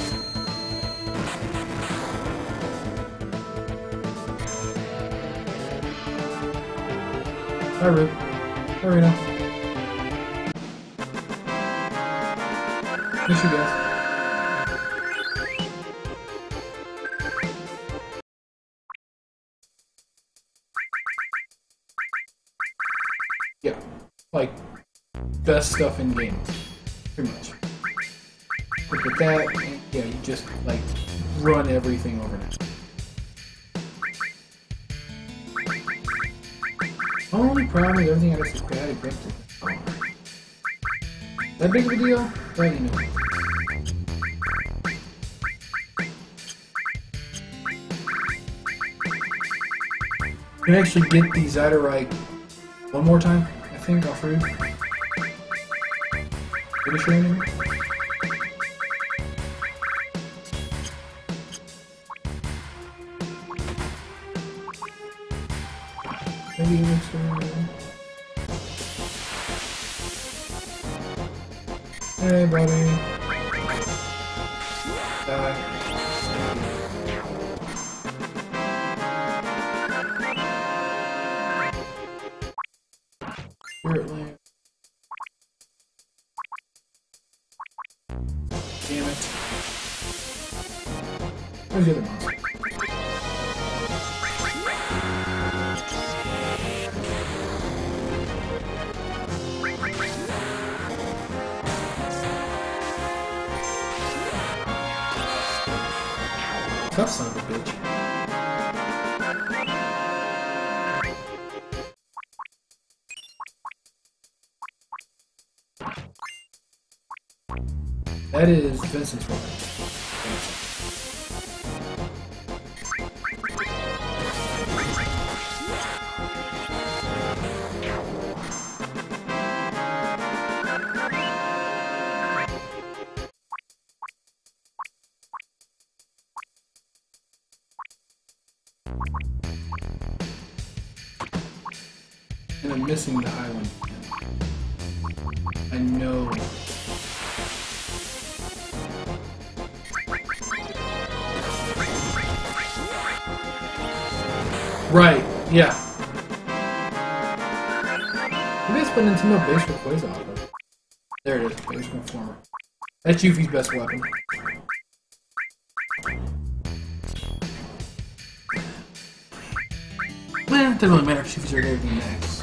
Hi, Rube. Hi, Reno. Miss you guys. Yeah, like, best stuff in game, pretty much. Look at that, and yeah, you just, like, run everything over now. Only problem is everything out of subscribe encrypted. Oh. That big of a deal? Well, you know. You can actually get the Zyderite one more time, I think, off route. British enemy? Maybe English enemy? Hey, buddy. Die. Spirit Land. Damn it. Where's the other monster? Tough son of a bitch. That is Vincent's weapon. And I'm missing the island. I know. Right, yeah. Maybe it's put Nintendo base with Quasar. There it is, base former. That's Yuffie's best weapon. Well, it doesn't really matter if Yuffie's are going to be next.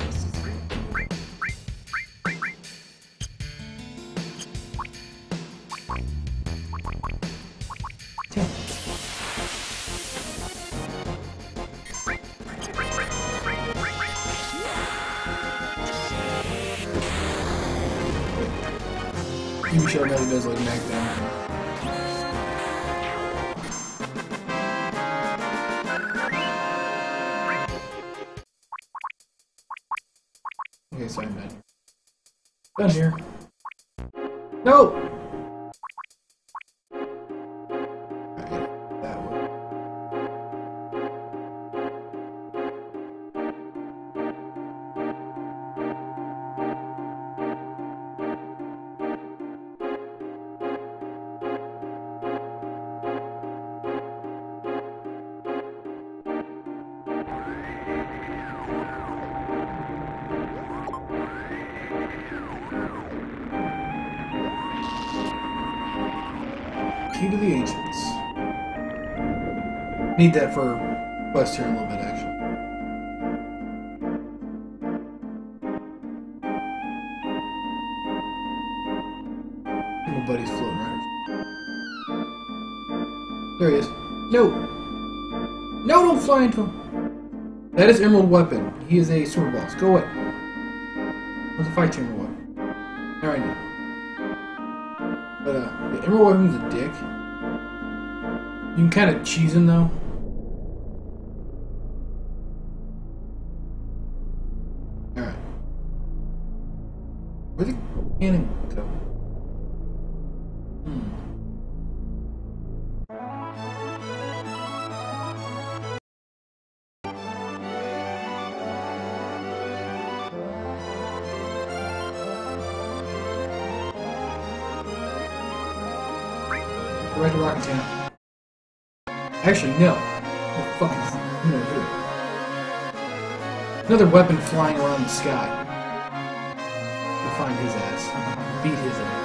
You sure that he does like knock down. Okay, so I'm done. Done here. No! Alright, that one. Key to the Ancients. Need that for quest here in a little bit, actually. My buddy's floating around. There he is. No! No, don't fly into him! That is Emerald Weapon. He is a sword boss. Go away. Let's fight you, Emerald Weapon. Alright now. But, uh, the Emerald Weapon's a dick. You can kind of cheese him, though. Alright. Where'd the cannon go? Hmm. Right to Rocket Town. Actually, no. What the fuck is no, here? Another weapon flying around the sky. We'll find his ass. Beat his ass.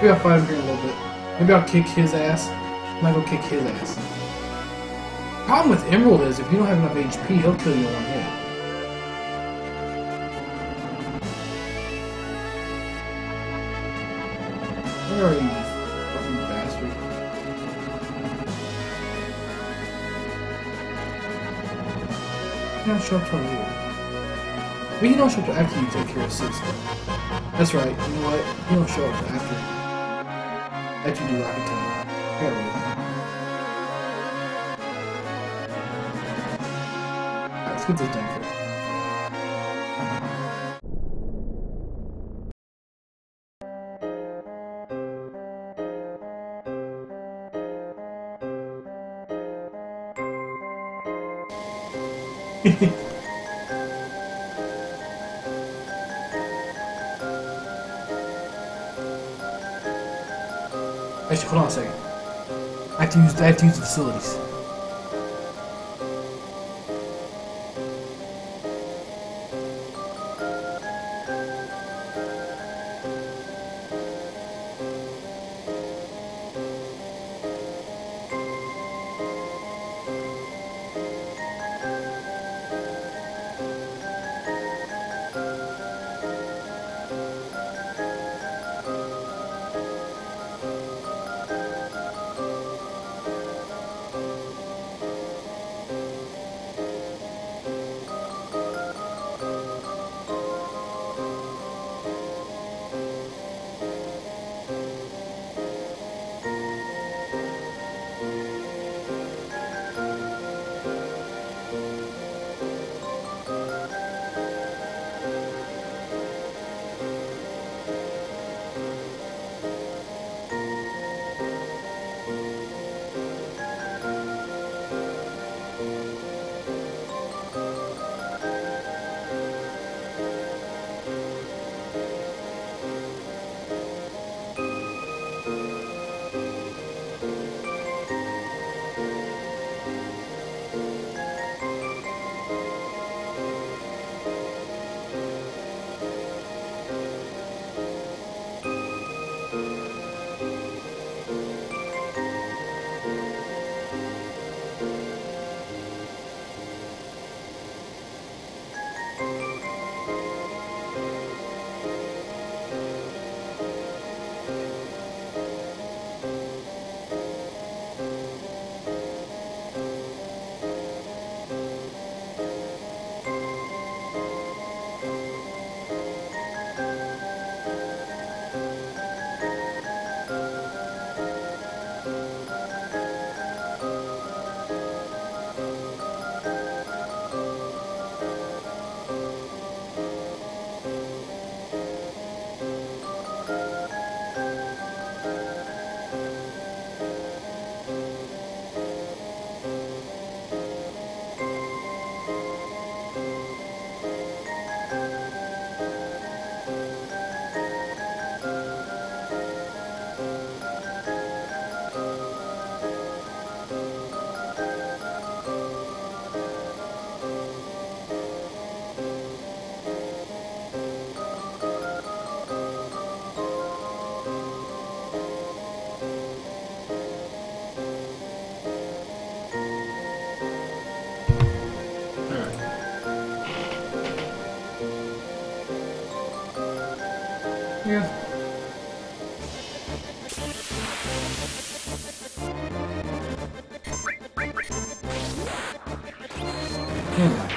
Maybe I'll fight him here in a little bit. Maybe I'll kick his ass. I might go kick his ass. The problem with Emerald is if you don't have enough H P, he'll kill you in one hit. Where are you, fucking bastard? You don't show up till later. But you don't show up till after you take care of Sid stuff. That's right, you know what? You don't show up till after. After you do Rocket Tunnel. Here, wait. Alright, let's get this done first. Actually, hold on a second. I have to use, I have to use the facilities. Yeah. Hmm.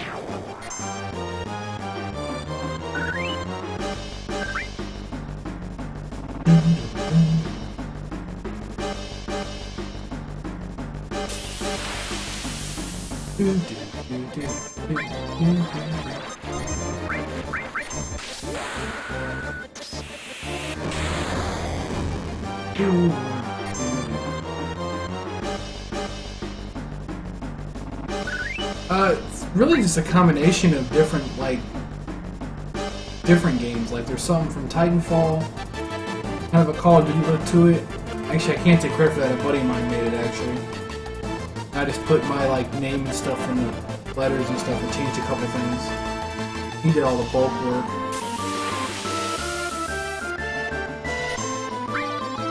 Do, do, do, do, do, do, do. Uh, it's really just a combination of different, like, different games. Like, there's something from Titanfall, kind of a Call of Duty look to it. Actually, I can't take credit for that. A buddy of mine made it, actually. I just put my, like, name and stuff in the letters and stuff and changed a couple things. He did all the bulk work.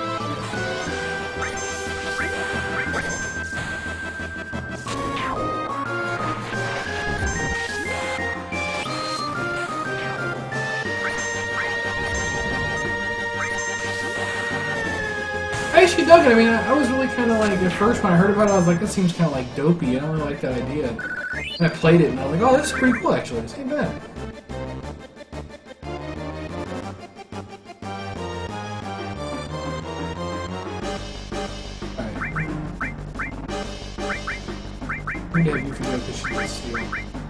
actually dug it. I mean, I, I was really kind of like, at first when I heard about it, I was like, this seems kind of like dopey. I don't really like that idea. And I played it, and I was like, oh, this is pretty cool, actually. This ain't bad. Alright. Yeah, you can go because she did steal.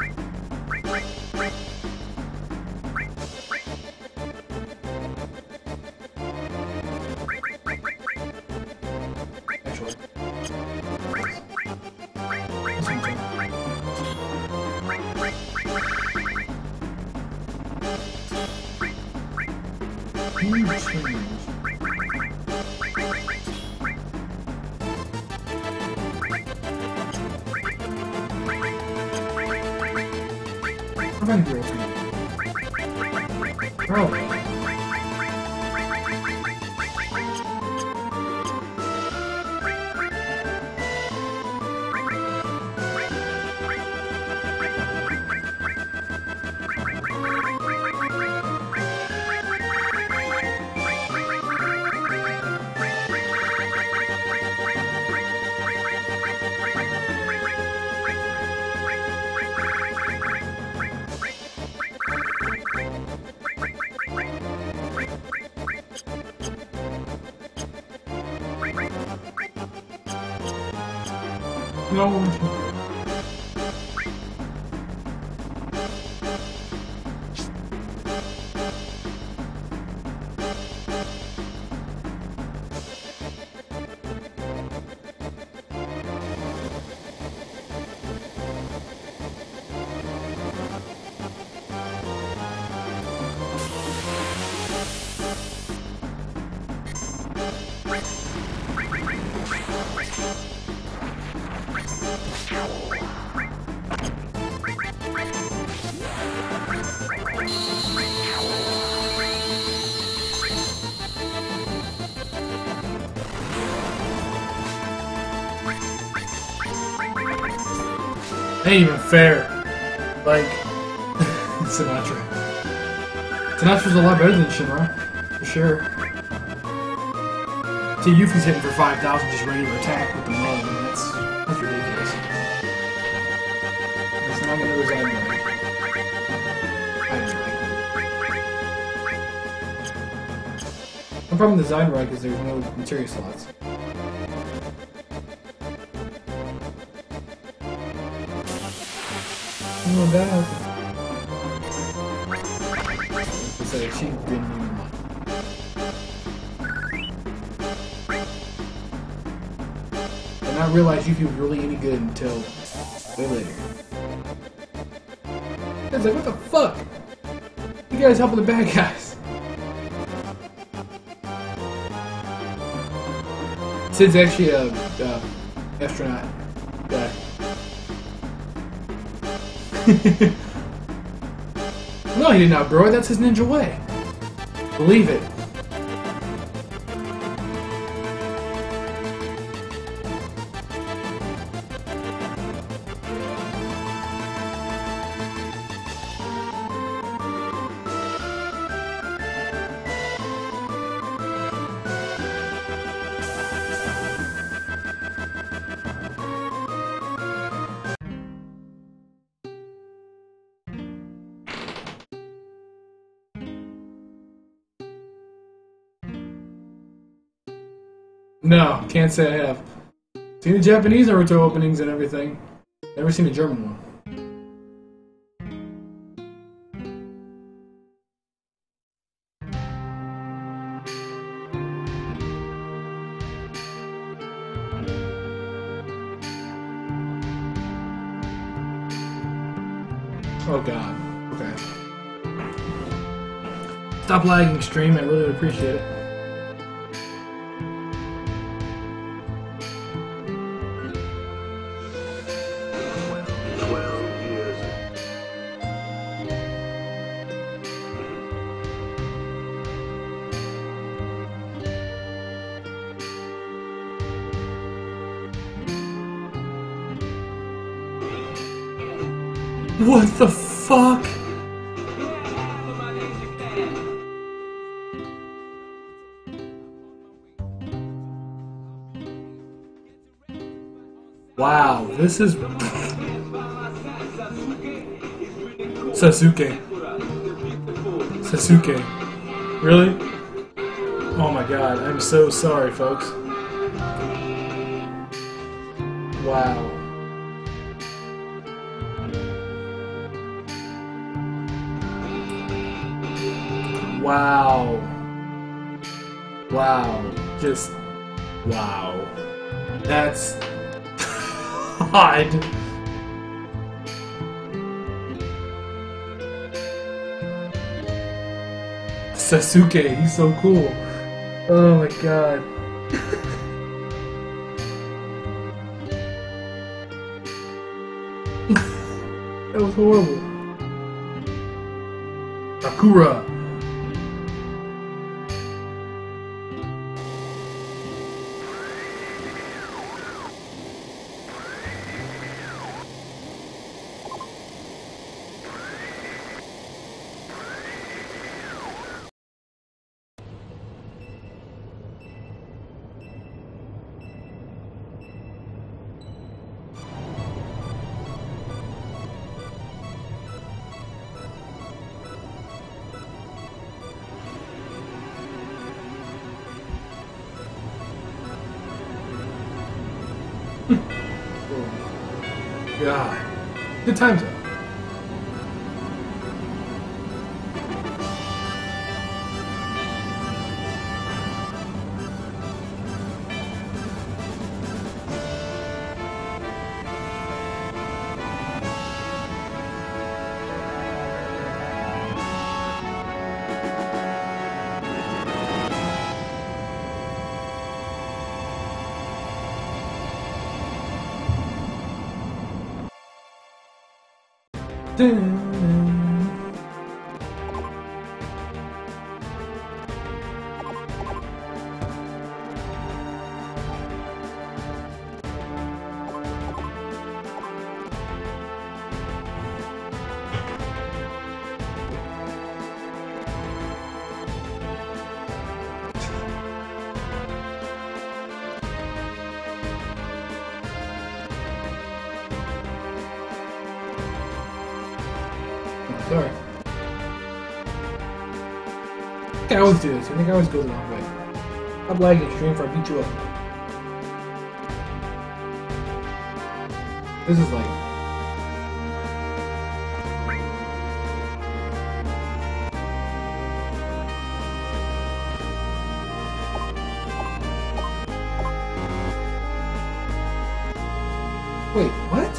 I'm gonna oh. No. Ain't even fair. Like, Sinatra. Sinatra's a lot better than Shinra, for sure. See, Yuffie's hitting for five thousand just regular attack with the mug. I mean, that's, that's ridiculous. It's not another Zidrite. I don't like it. The problem with the Zidrite is there's no materia slots. No doubt. So she didn't even want. And not realize Yuffie was really any good until way later. I was like, what the fuck? You guys helping the bad guys. Sid's actually a uh, astronaut guy. No, he didn't outgrow it. That's his ninja way. Believe it. No, can't say I have. Seen the Japanese Naruto openings and everything. Never seen a German one. Oh god. Okay. Stop lagging stream, I really would appreciate it. What the fuck? this is Sasuke. Sasuke. Really? Oh my god, I'm so sorry, folks. Wow. Wow. Wow. Just wow. That's odd. Sasuke, he's so cool. Oh my god. That was horrible. Sakura. God. Good times though. Sorry. I always do this. I think I always go the wrong way. I'm lagging stream before I beat you up. This is like... Wait, what?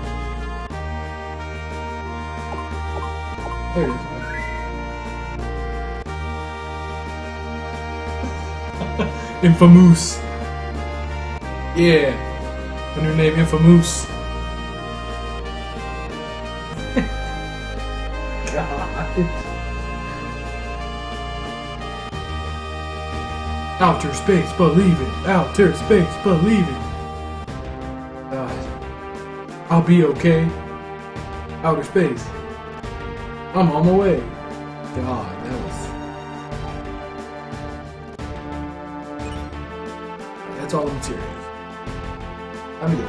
There it is. Infamous. Yeah. A new name, Infamous. God. Outer space, believe it. Outer space, believe it. God. I'll be okay. Outer space. I'm on my way. God, that was... That's all I'm serious. I'm good.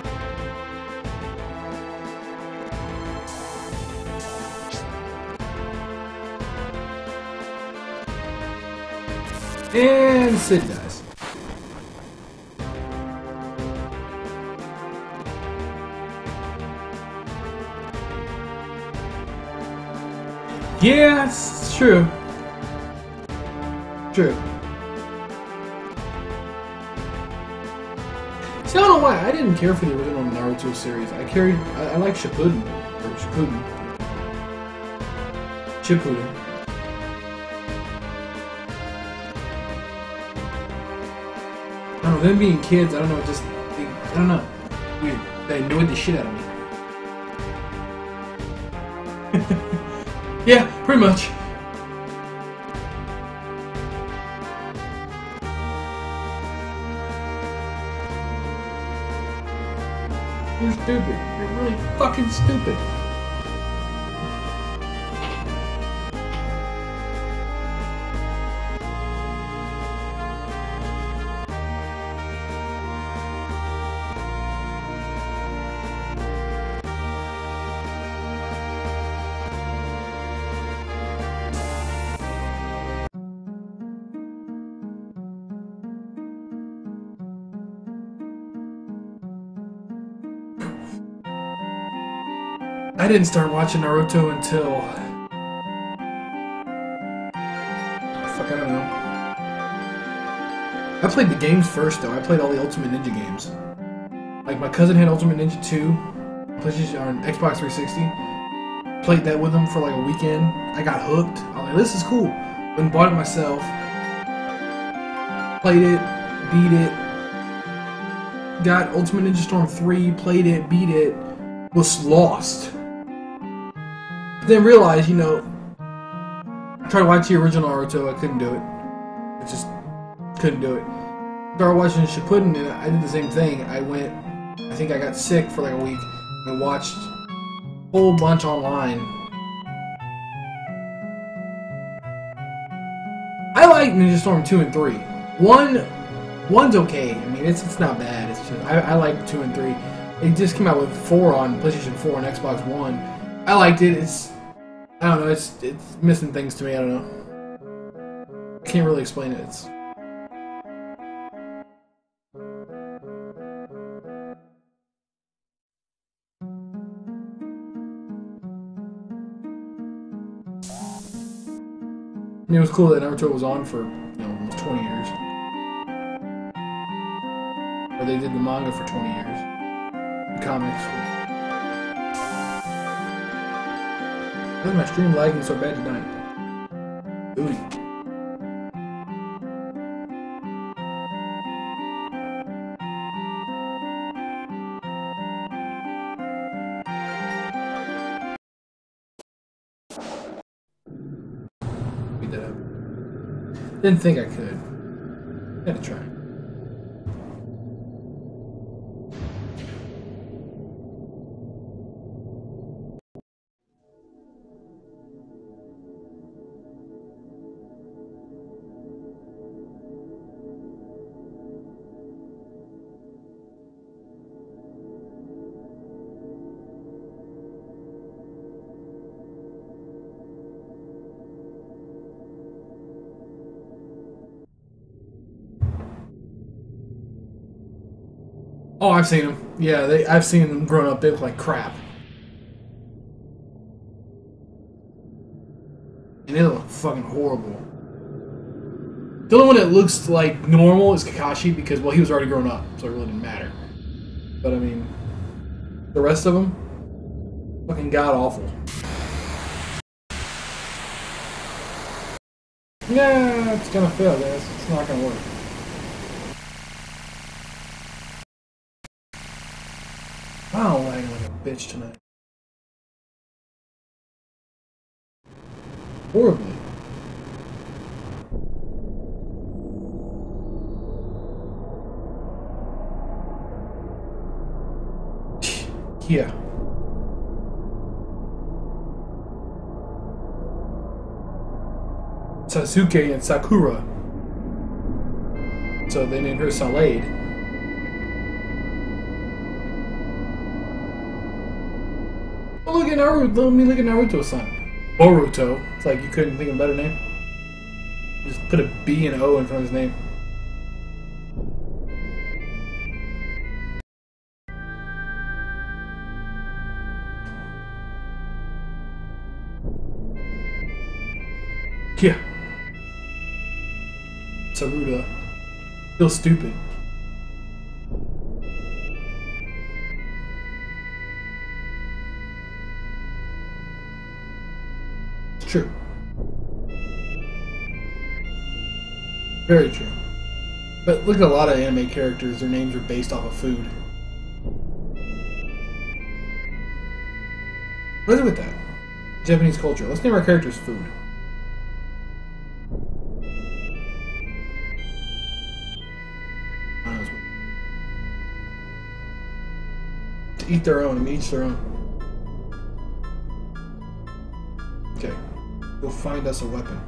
And Sid dies. Yeah, it's true. True. See, I don't know why. I didn't care for the original Naruto series. I carried... I, I like Shippuden. Or Shippuden. Shippuden. I don't know, them being kids, I don't know, just... They, I don't know. Weird. They annoyed the shit out of me. Yeah, pretty much. You're stupid. You're really fucking stupid. I didn't start watching Naruto until... Fuck, I don't know. I played the games first, though. I played all the Ultimate Ninja games. Like, my cousin had Ultimate Ninja two, PlayStation, on Xbox three sixty. Played that with him for like a weekend. I got hooked. I was like, this is cool. Went and bought it myself. Played it, beat it. Got Ultimate Ninja Storm three, played it, beat it. Was lost. Then realized, you know, I tried to watch the original Naruto, I couldn't do it. I just couldn't do it. Started watching Shippuden, and I did the same thing. I went, I think I got sick for like a week, and watched a whole bunch online. I like Ninja Storm two and three. One, one's okay. I mean, it's it's not bad. It's just, I, I like two and three. It just came out with four on PlayStation four and Xbox One. I liked it. It's, I don't know. It's it's missing things to me. I don't know. I can't really explain it. It's. I mean, it was cool that Naruto was on for, you know, almost twenty years. Or they did the manga for twenty years. The comics. Why is my stream lagging so bad tonight? Booty. That up. Didn't think I could. Had to try. Oh, I've seen them. Yeah, they, I've seen them grown up. They look like crap. And they look fucking horrible. The only one that looks like normal is Kakashi because, well, he was already grown up, so it really didn't matter. But, I mean, the rest of them, fucking god-awful. Yeah, it's gonna fail, guys. It's not gonna work. Wow, I'm lagging like a bitch tonight. Horribly. Yeah. Sasuke and Sakura. So they named her Salade. Oh, look at Naruto. Let me look at Naruto's son. Boruto. It's like you couldn't think of a better name. Just put a B and O in front of his name. Yeah. Saruda. Still stupid. It's true. Very true. But look at a lot of anime characters, their names are based off of food. What is it with that? Japanese culture. Let's name our characters food. To eat their own, and each their own. Okay. Go find us a weapon.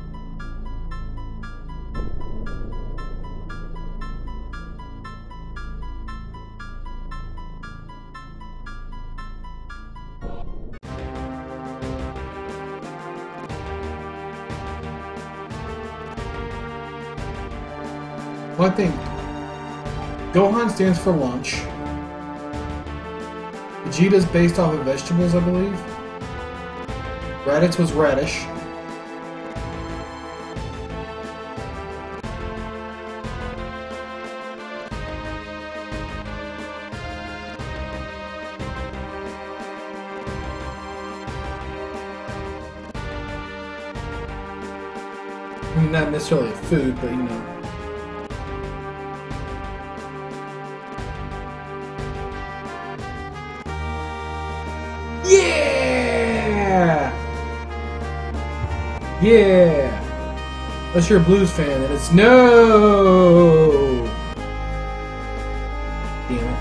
Well, I think Gohan stands for lunch. Vegeta's based off of vegetables, I believe. Raditz was radish. I mean, not necessarily food, but you know. Yeah! Yeah! Unless you're a blues fan, then it's no! Damn it.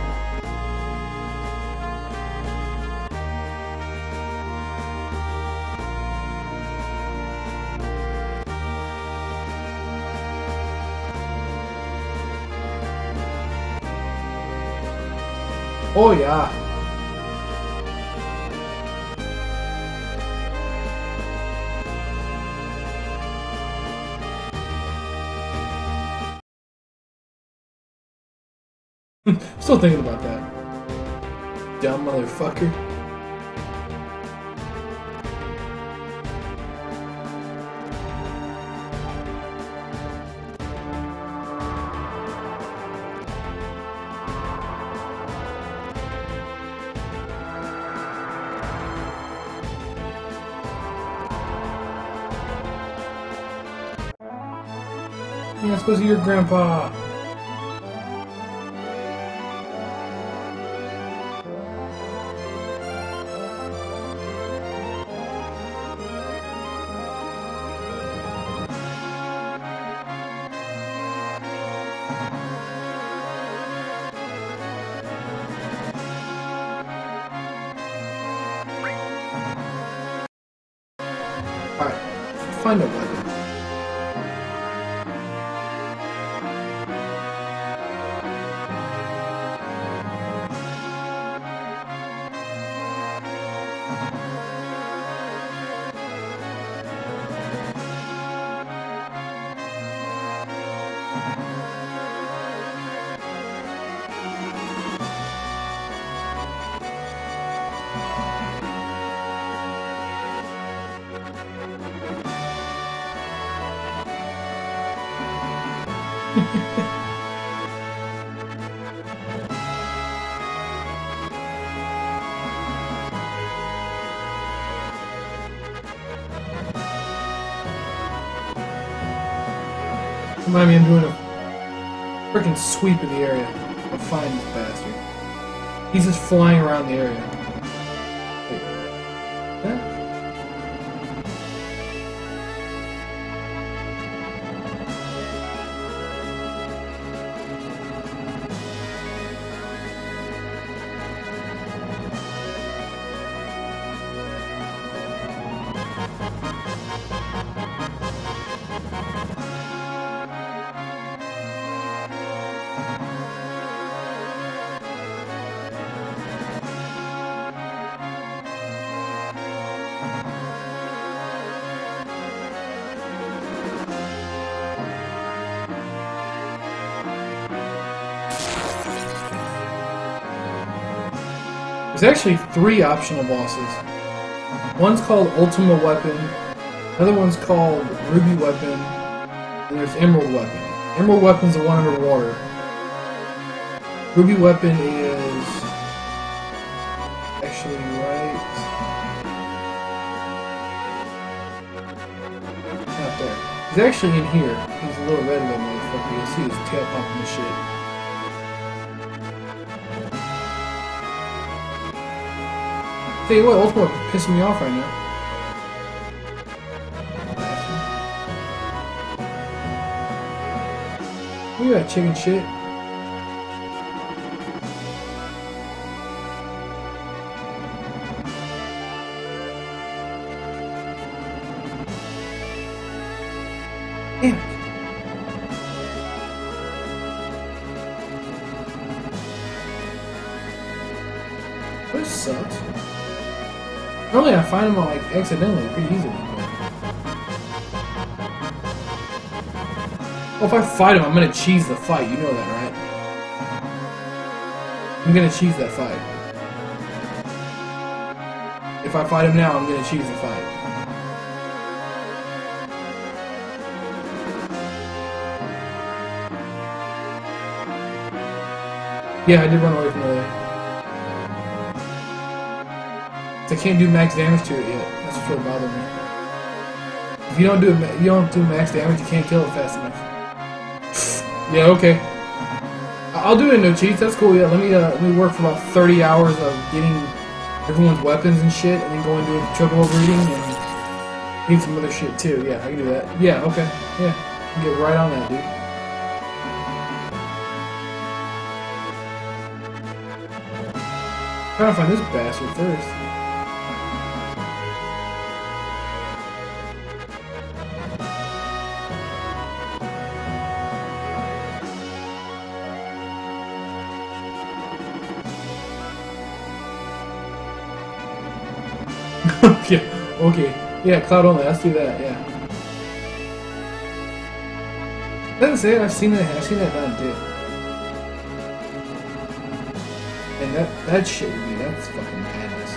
Oh yeah. Still thinking about that. Dumb motherfucker. Yeah, let's go see your grandpa. Alright, find a weapon. Remind me, I'm doing a freaking sweep of the area. I'll find this bastard. He's just flying around the area. Wait. Huh? There's actually three optional bosses. One's called Ultima Weapon, another one's called Ruby Weapon, and there's Emerald Weapon. Emerald Weapon's the one underwater. Ruby Weapon is actually right not there. He's actually in here. He's a little red little motherfucker. You'll see his tail popping and shit. Tell you what, Ultima is pissing me off right now. Look at that chicken shit. Damn it. This sucks. Normally I find them like accidentally, pretty easily. Well, if I fight him, I'm gonna cheese the fight. You know that, right? I'm gonna cheese that fight. If I fight him now, I'm gonna choose the fight. Yeah, I did run away from earlier. I can't do max damage to it yet. That's what's really bothering me. If you don't do it, you don't do max damage, you can't kill it fast enough. Yeah, okay. I'll do it in no cheats. That's cool. Yeah, let me uh, let me work for about thirty hours of getting everyone's weapons and shit, and then go and do chocobo breeding and need some other shit too. Yeah, I can do that. Yeah, okay. Yeah, I can get right on that, dude. I'm trying to find this bastard first. Okay, okay. Yeah, cloud only, let's do that, yeah. Doesn't say it, I've seen that, I've seen that done too. And that, that shit would be, that's fucking madness.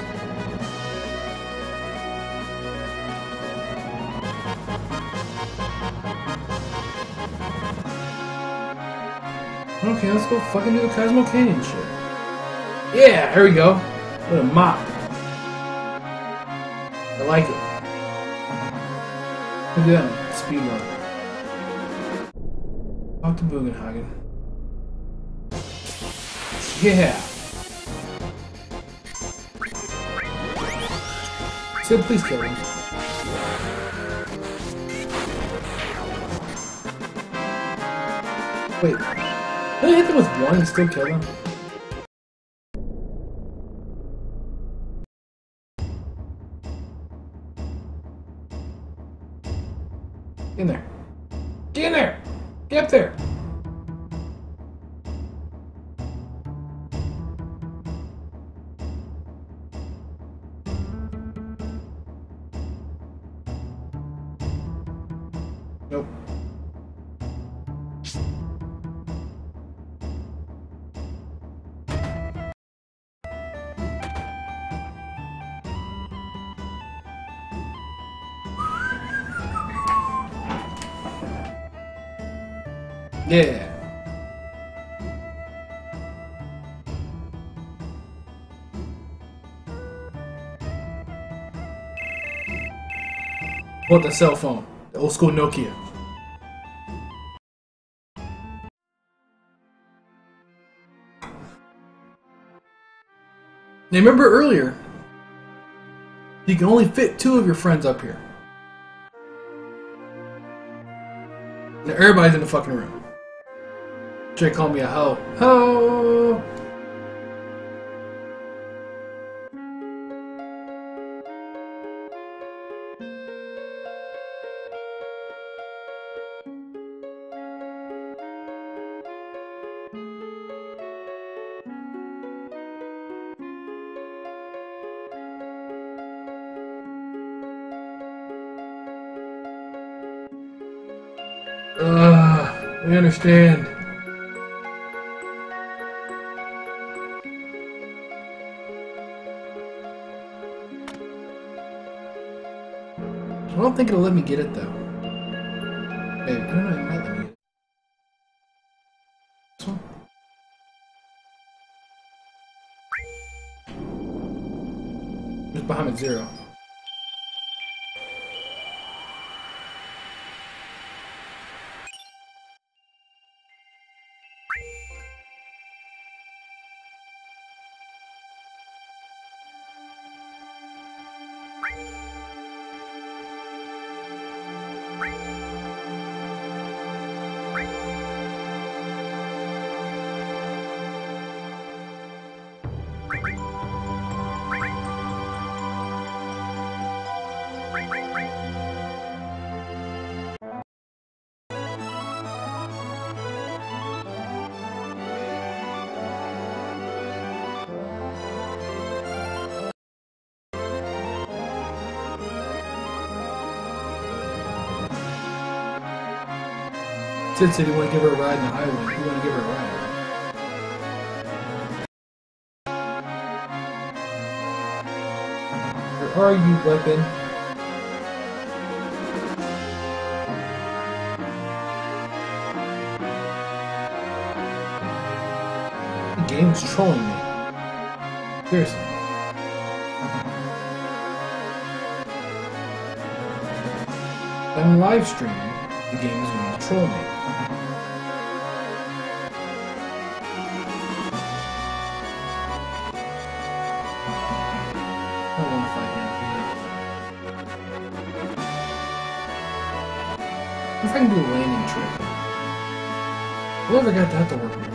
Okay, let's go fucking do the Cosmo Canyon shit. Yeah, here we go. What a mop. I like it. Look at that speed run. Out to Bugenhagen. Yeah. Sid, please kill him. Wait. Did I hit them with one and still kill them? Get in there. Get in there! Get up there! Nope. Yeah. What, the cell phone? The old school Nokia. Now remember earlier, you can only fit two of your friends up here. Now everybody's in the fucking room. Jay called me a hoe. Ho! Ugh, I understand. I don't think it'll let me get it though. Hey, I don't know, it might let me get it. This one? Just behind zero. Sid said he want to give her a ride in the highway. He want to give her a ride. are you, weapon? The game's trolling me. Seriously. I'm live streaming. The game is going to troll me. I don't want to fight him. What if I can do a landing trick? Whoever got that to work with.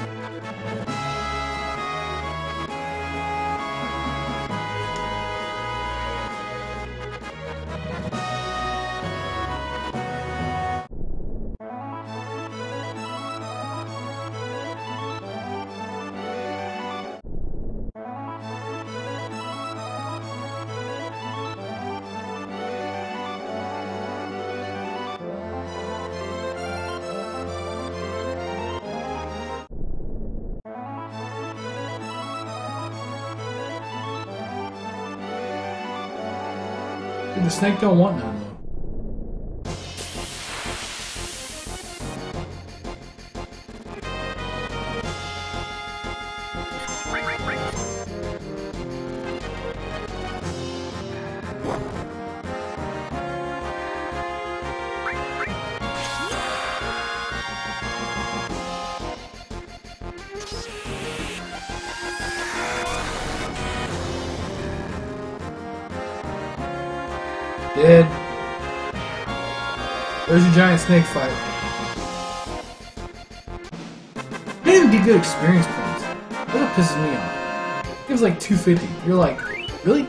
The snake don't want none, though. Dead. There's your giant snake fight. I didn't get good experience points. That's what pisses me off. It was like two fifty. You're like, really?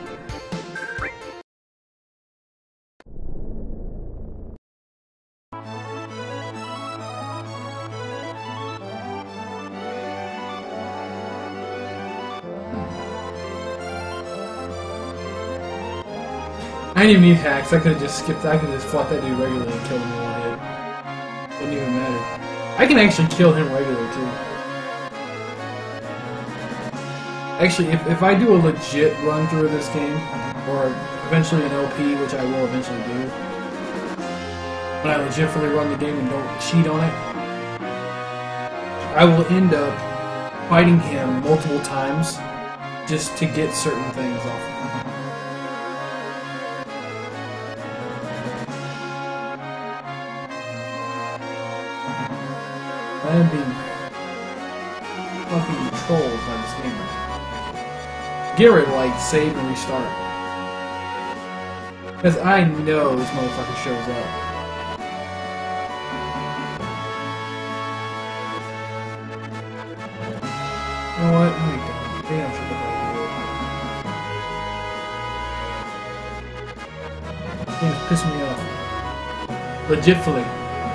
I didn't even need hacks. I could have just skipped. I could have just fought that dude regularly and killed him in one hit. Wouldn't even matter. I can actually kill him regular too. Actually, if, if I do a legit run through of this game, or eventually an O P, which I will eventually do, when I legitimately run the game and don't cheat on it, I will end up fighting him multiple times just to get certain things off of him. I am being fucking trolled by this game right now. Get ready to like save and restart. Because I know this motherfucker shows up. You know what? No, he don't. Damn, should have played. Damn, it's pissing me off. Legitfully.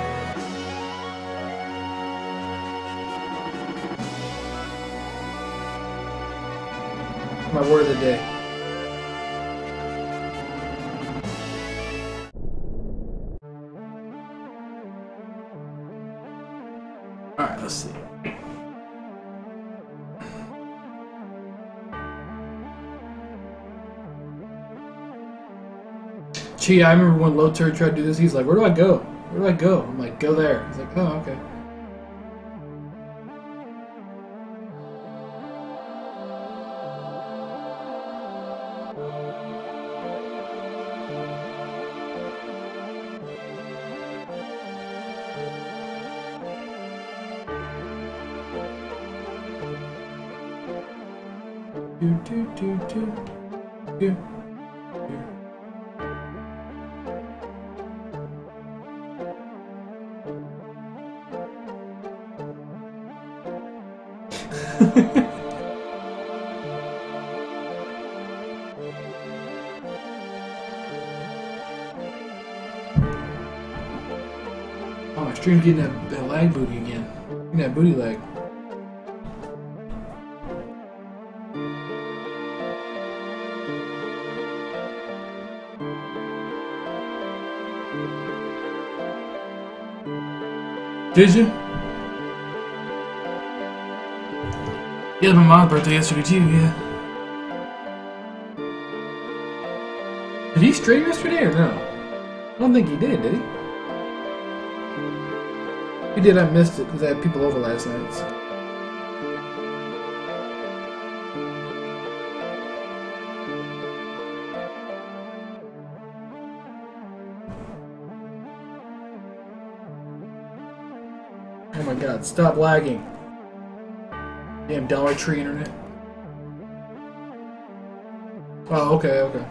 My word of the day. Alright, let's see. Gee, I remember when Low Turd tried to do this, he's like, where do I go? Where do I go? I'm like, go there. He's like, oh, okay. Do do do do do do. Oh, my stream's getting that, that lag booty again. Getting that booty lag. Did you? Yeah, it was my mom's birthday yesterday too, yeah. Did he stream yesterday or no? I don't think he did, did he? If he did, I missed it because I had people over last night. So. Oh my god, stop lagging. Damn Dollar Tree internet. Oh, okay, okay.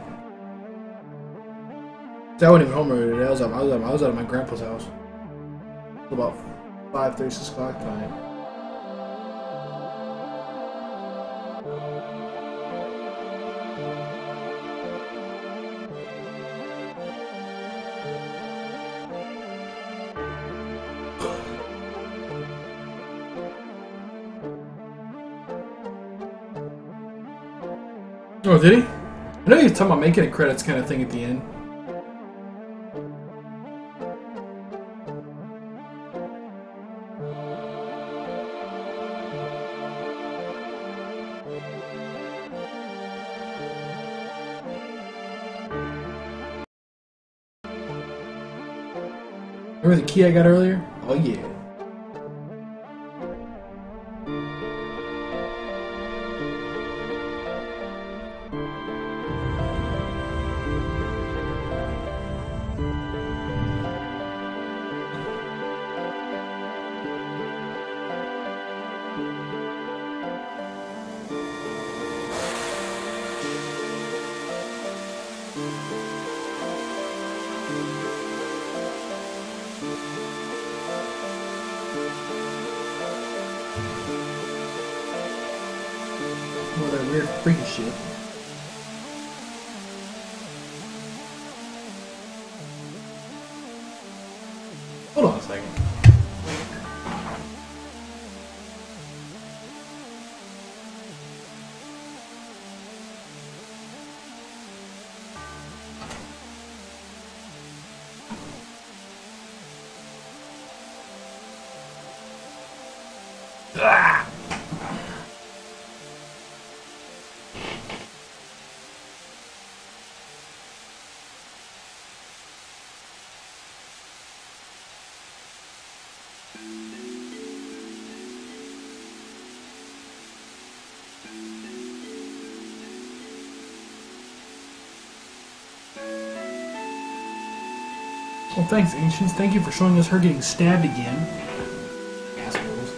I wasn't even home today. I was at, I was at, I was at my grandpa's house. About five thirty, six o'clock tonight. Oh, did he? I know he was talking about making a credits kind of thing at the end. Remember the key I got earlier? Oh yeah. More of that weird freaky shit. Hold on a second. Ah! Well, thanks, Ancients. Thank you for showing us her getting stabbed again. Assholes.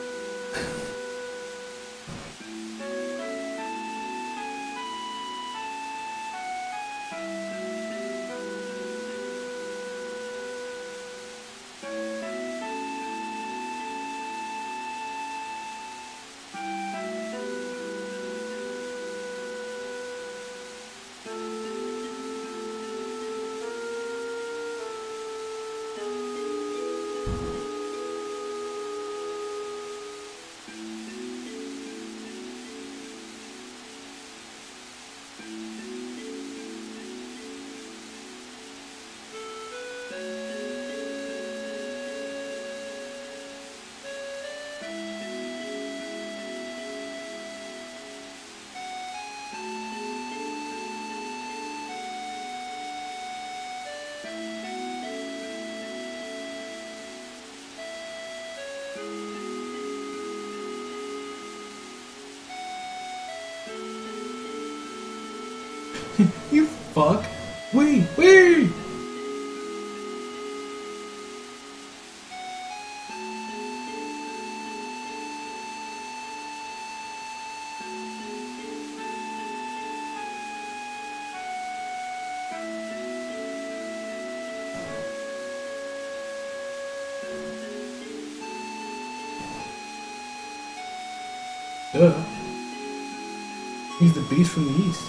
You fuck. Wee, wee! Duh. He's the beast from the east.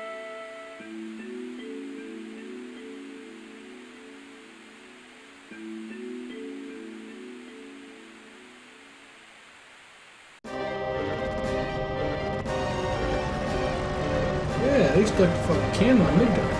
you at least collect the fucking can on Midgar.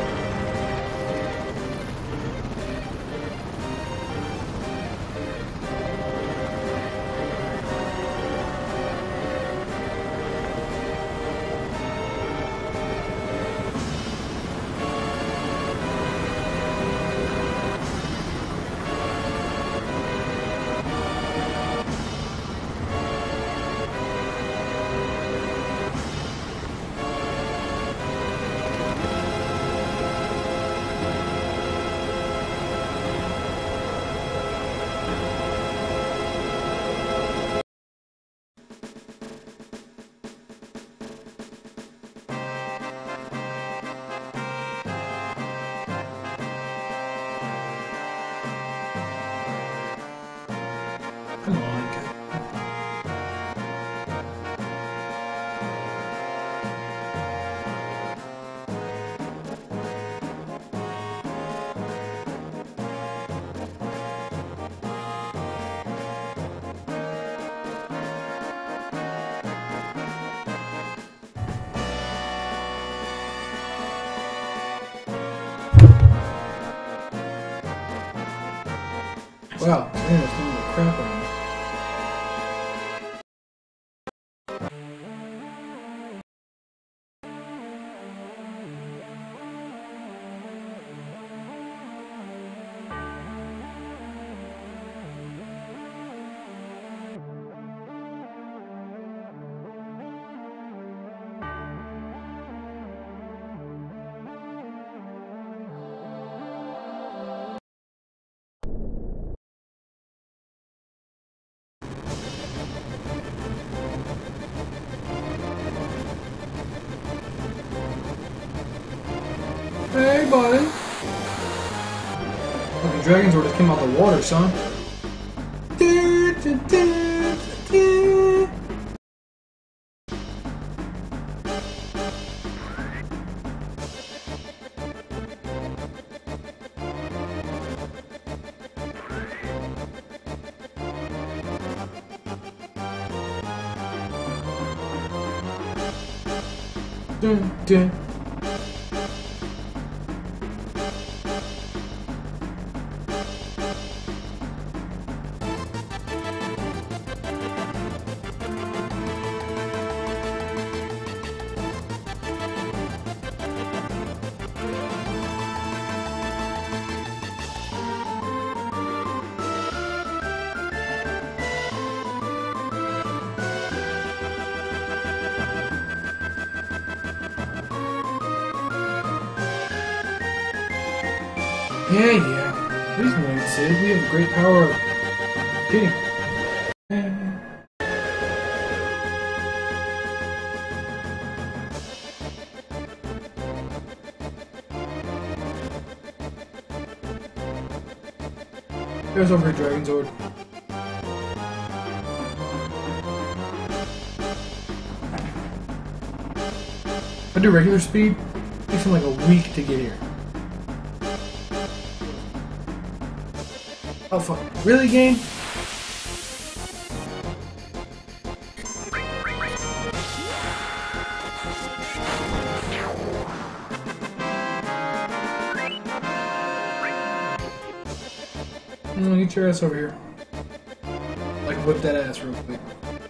Come on, guys. Wow, man, it's going to the crap out of me. Hey, buddy. Fucking Dragon Zord just came out of the water, son. Du, du, du, du. Dun, dun. Yeah, yeah. Please wait, Sid. We have the great power of getting. There's over here, Dragon Zord. If I do regular speed, it takes me like a week to get here. Oh fuck. Really, game? No, get your ass over here. Like, whip that ass real quick.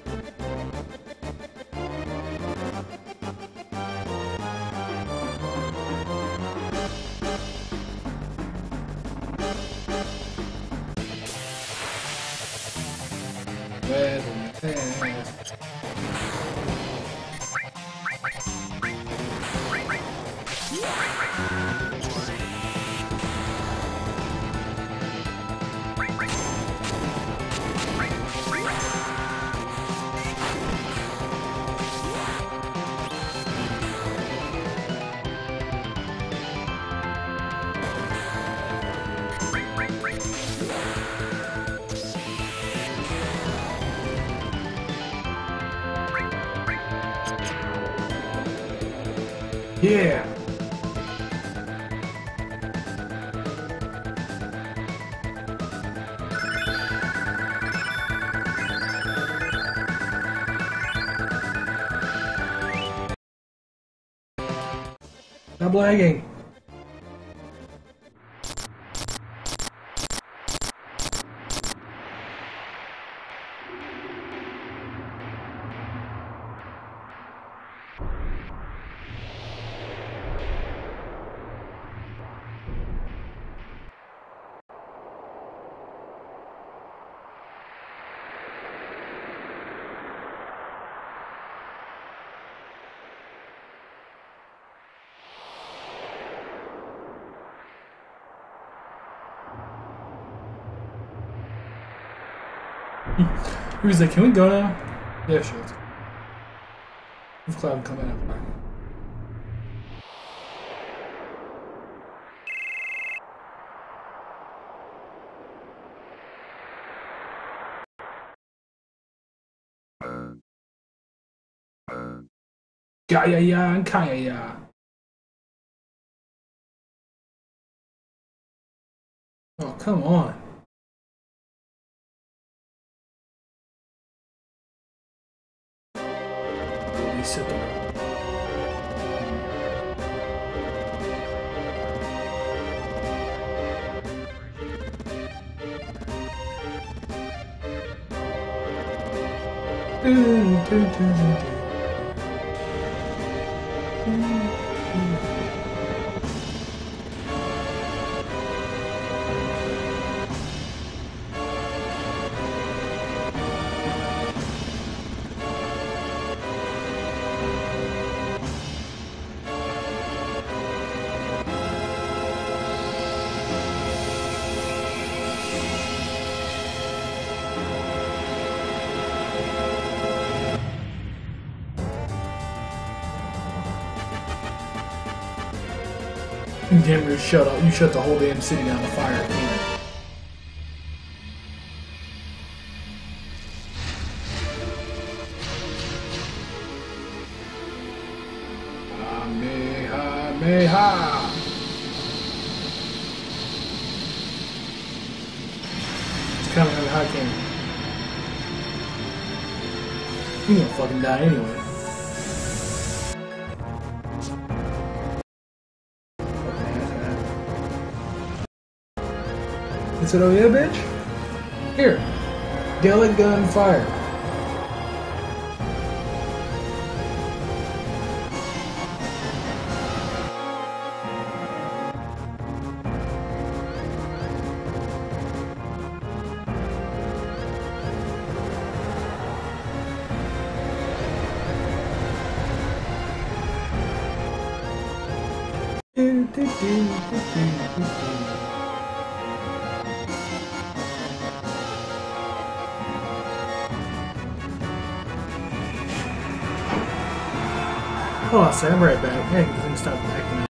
Bad fast. Yeah. Stop lagging. He was like, can we go now? Yeah, sure. If Cloud come in, I'm fine. Ja, ja, ja, and Kaya, ja. Oh, come on. Sit there. Damn, you shut up. You shut the whole damn city down to fire again. Kamehameha! It's Kamehameha King. He's gonna fucking die anyway. I said, oh yeah, bitch? Here. Delic gun fire. Do, do, do, do, do, do, do. Oh, I'll say I'm right back. Hey, the thing stopped acting.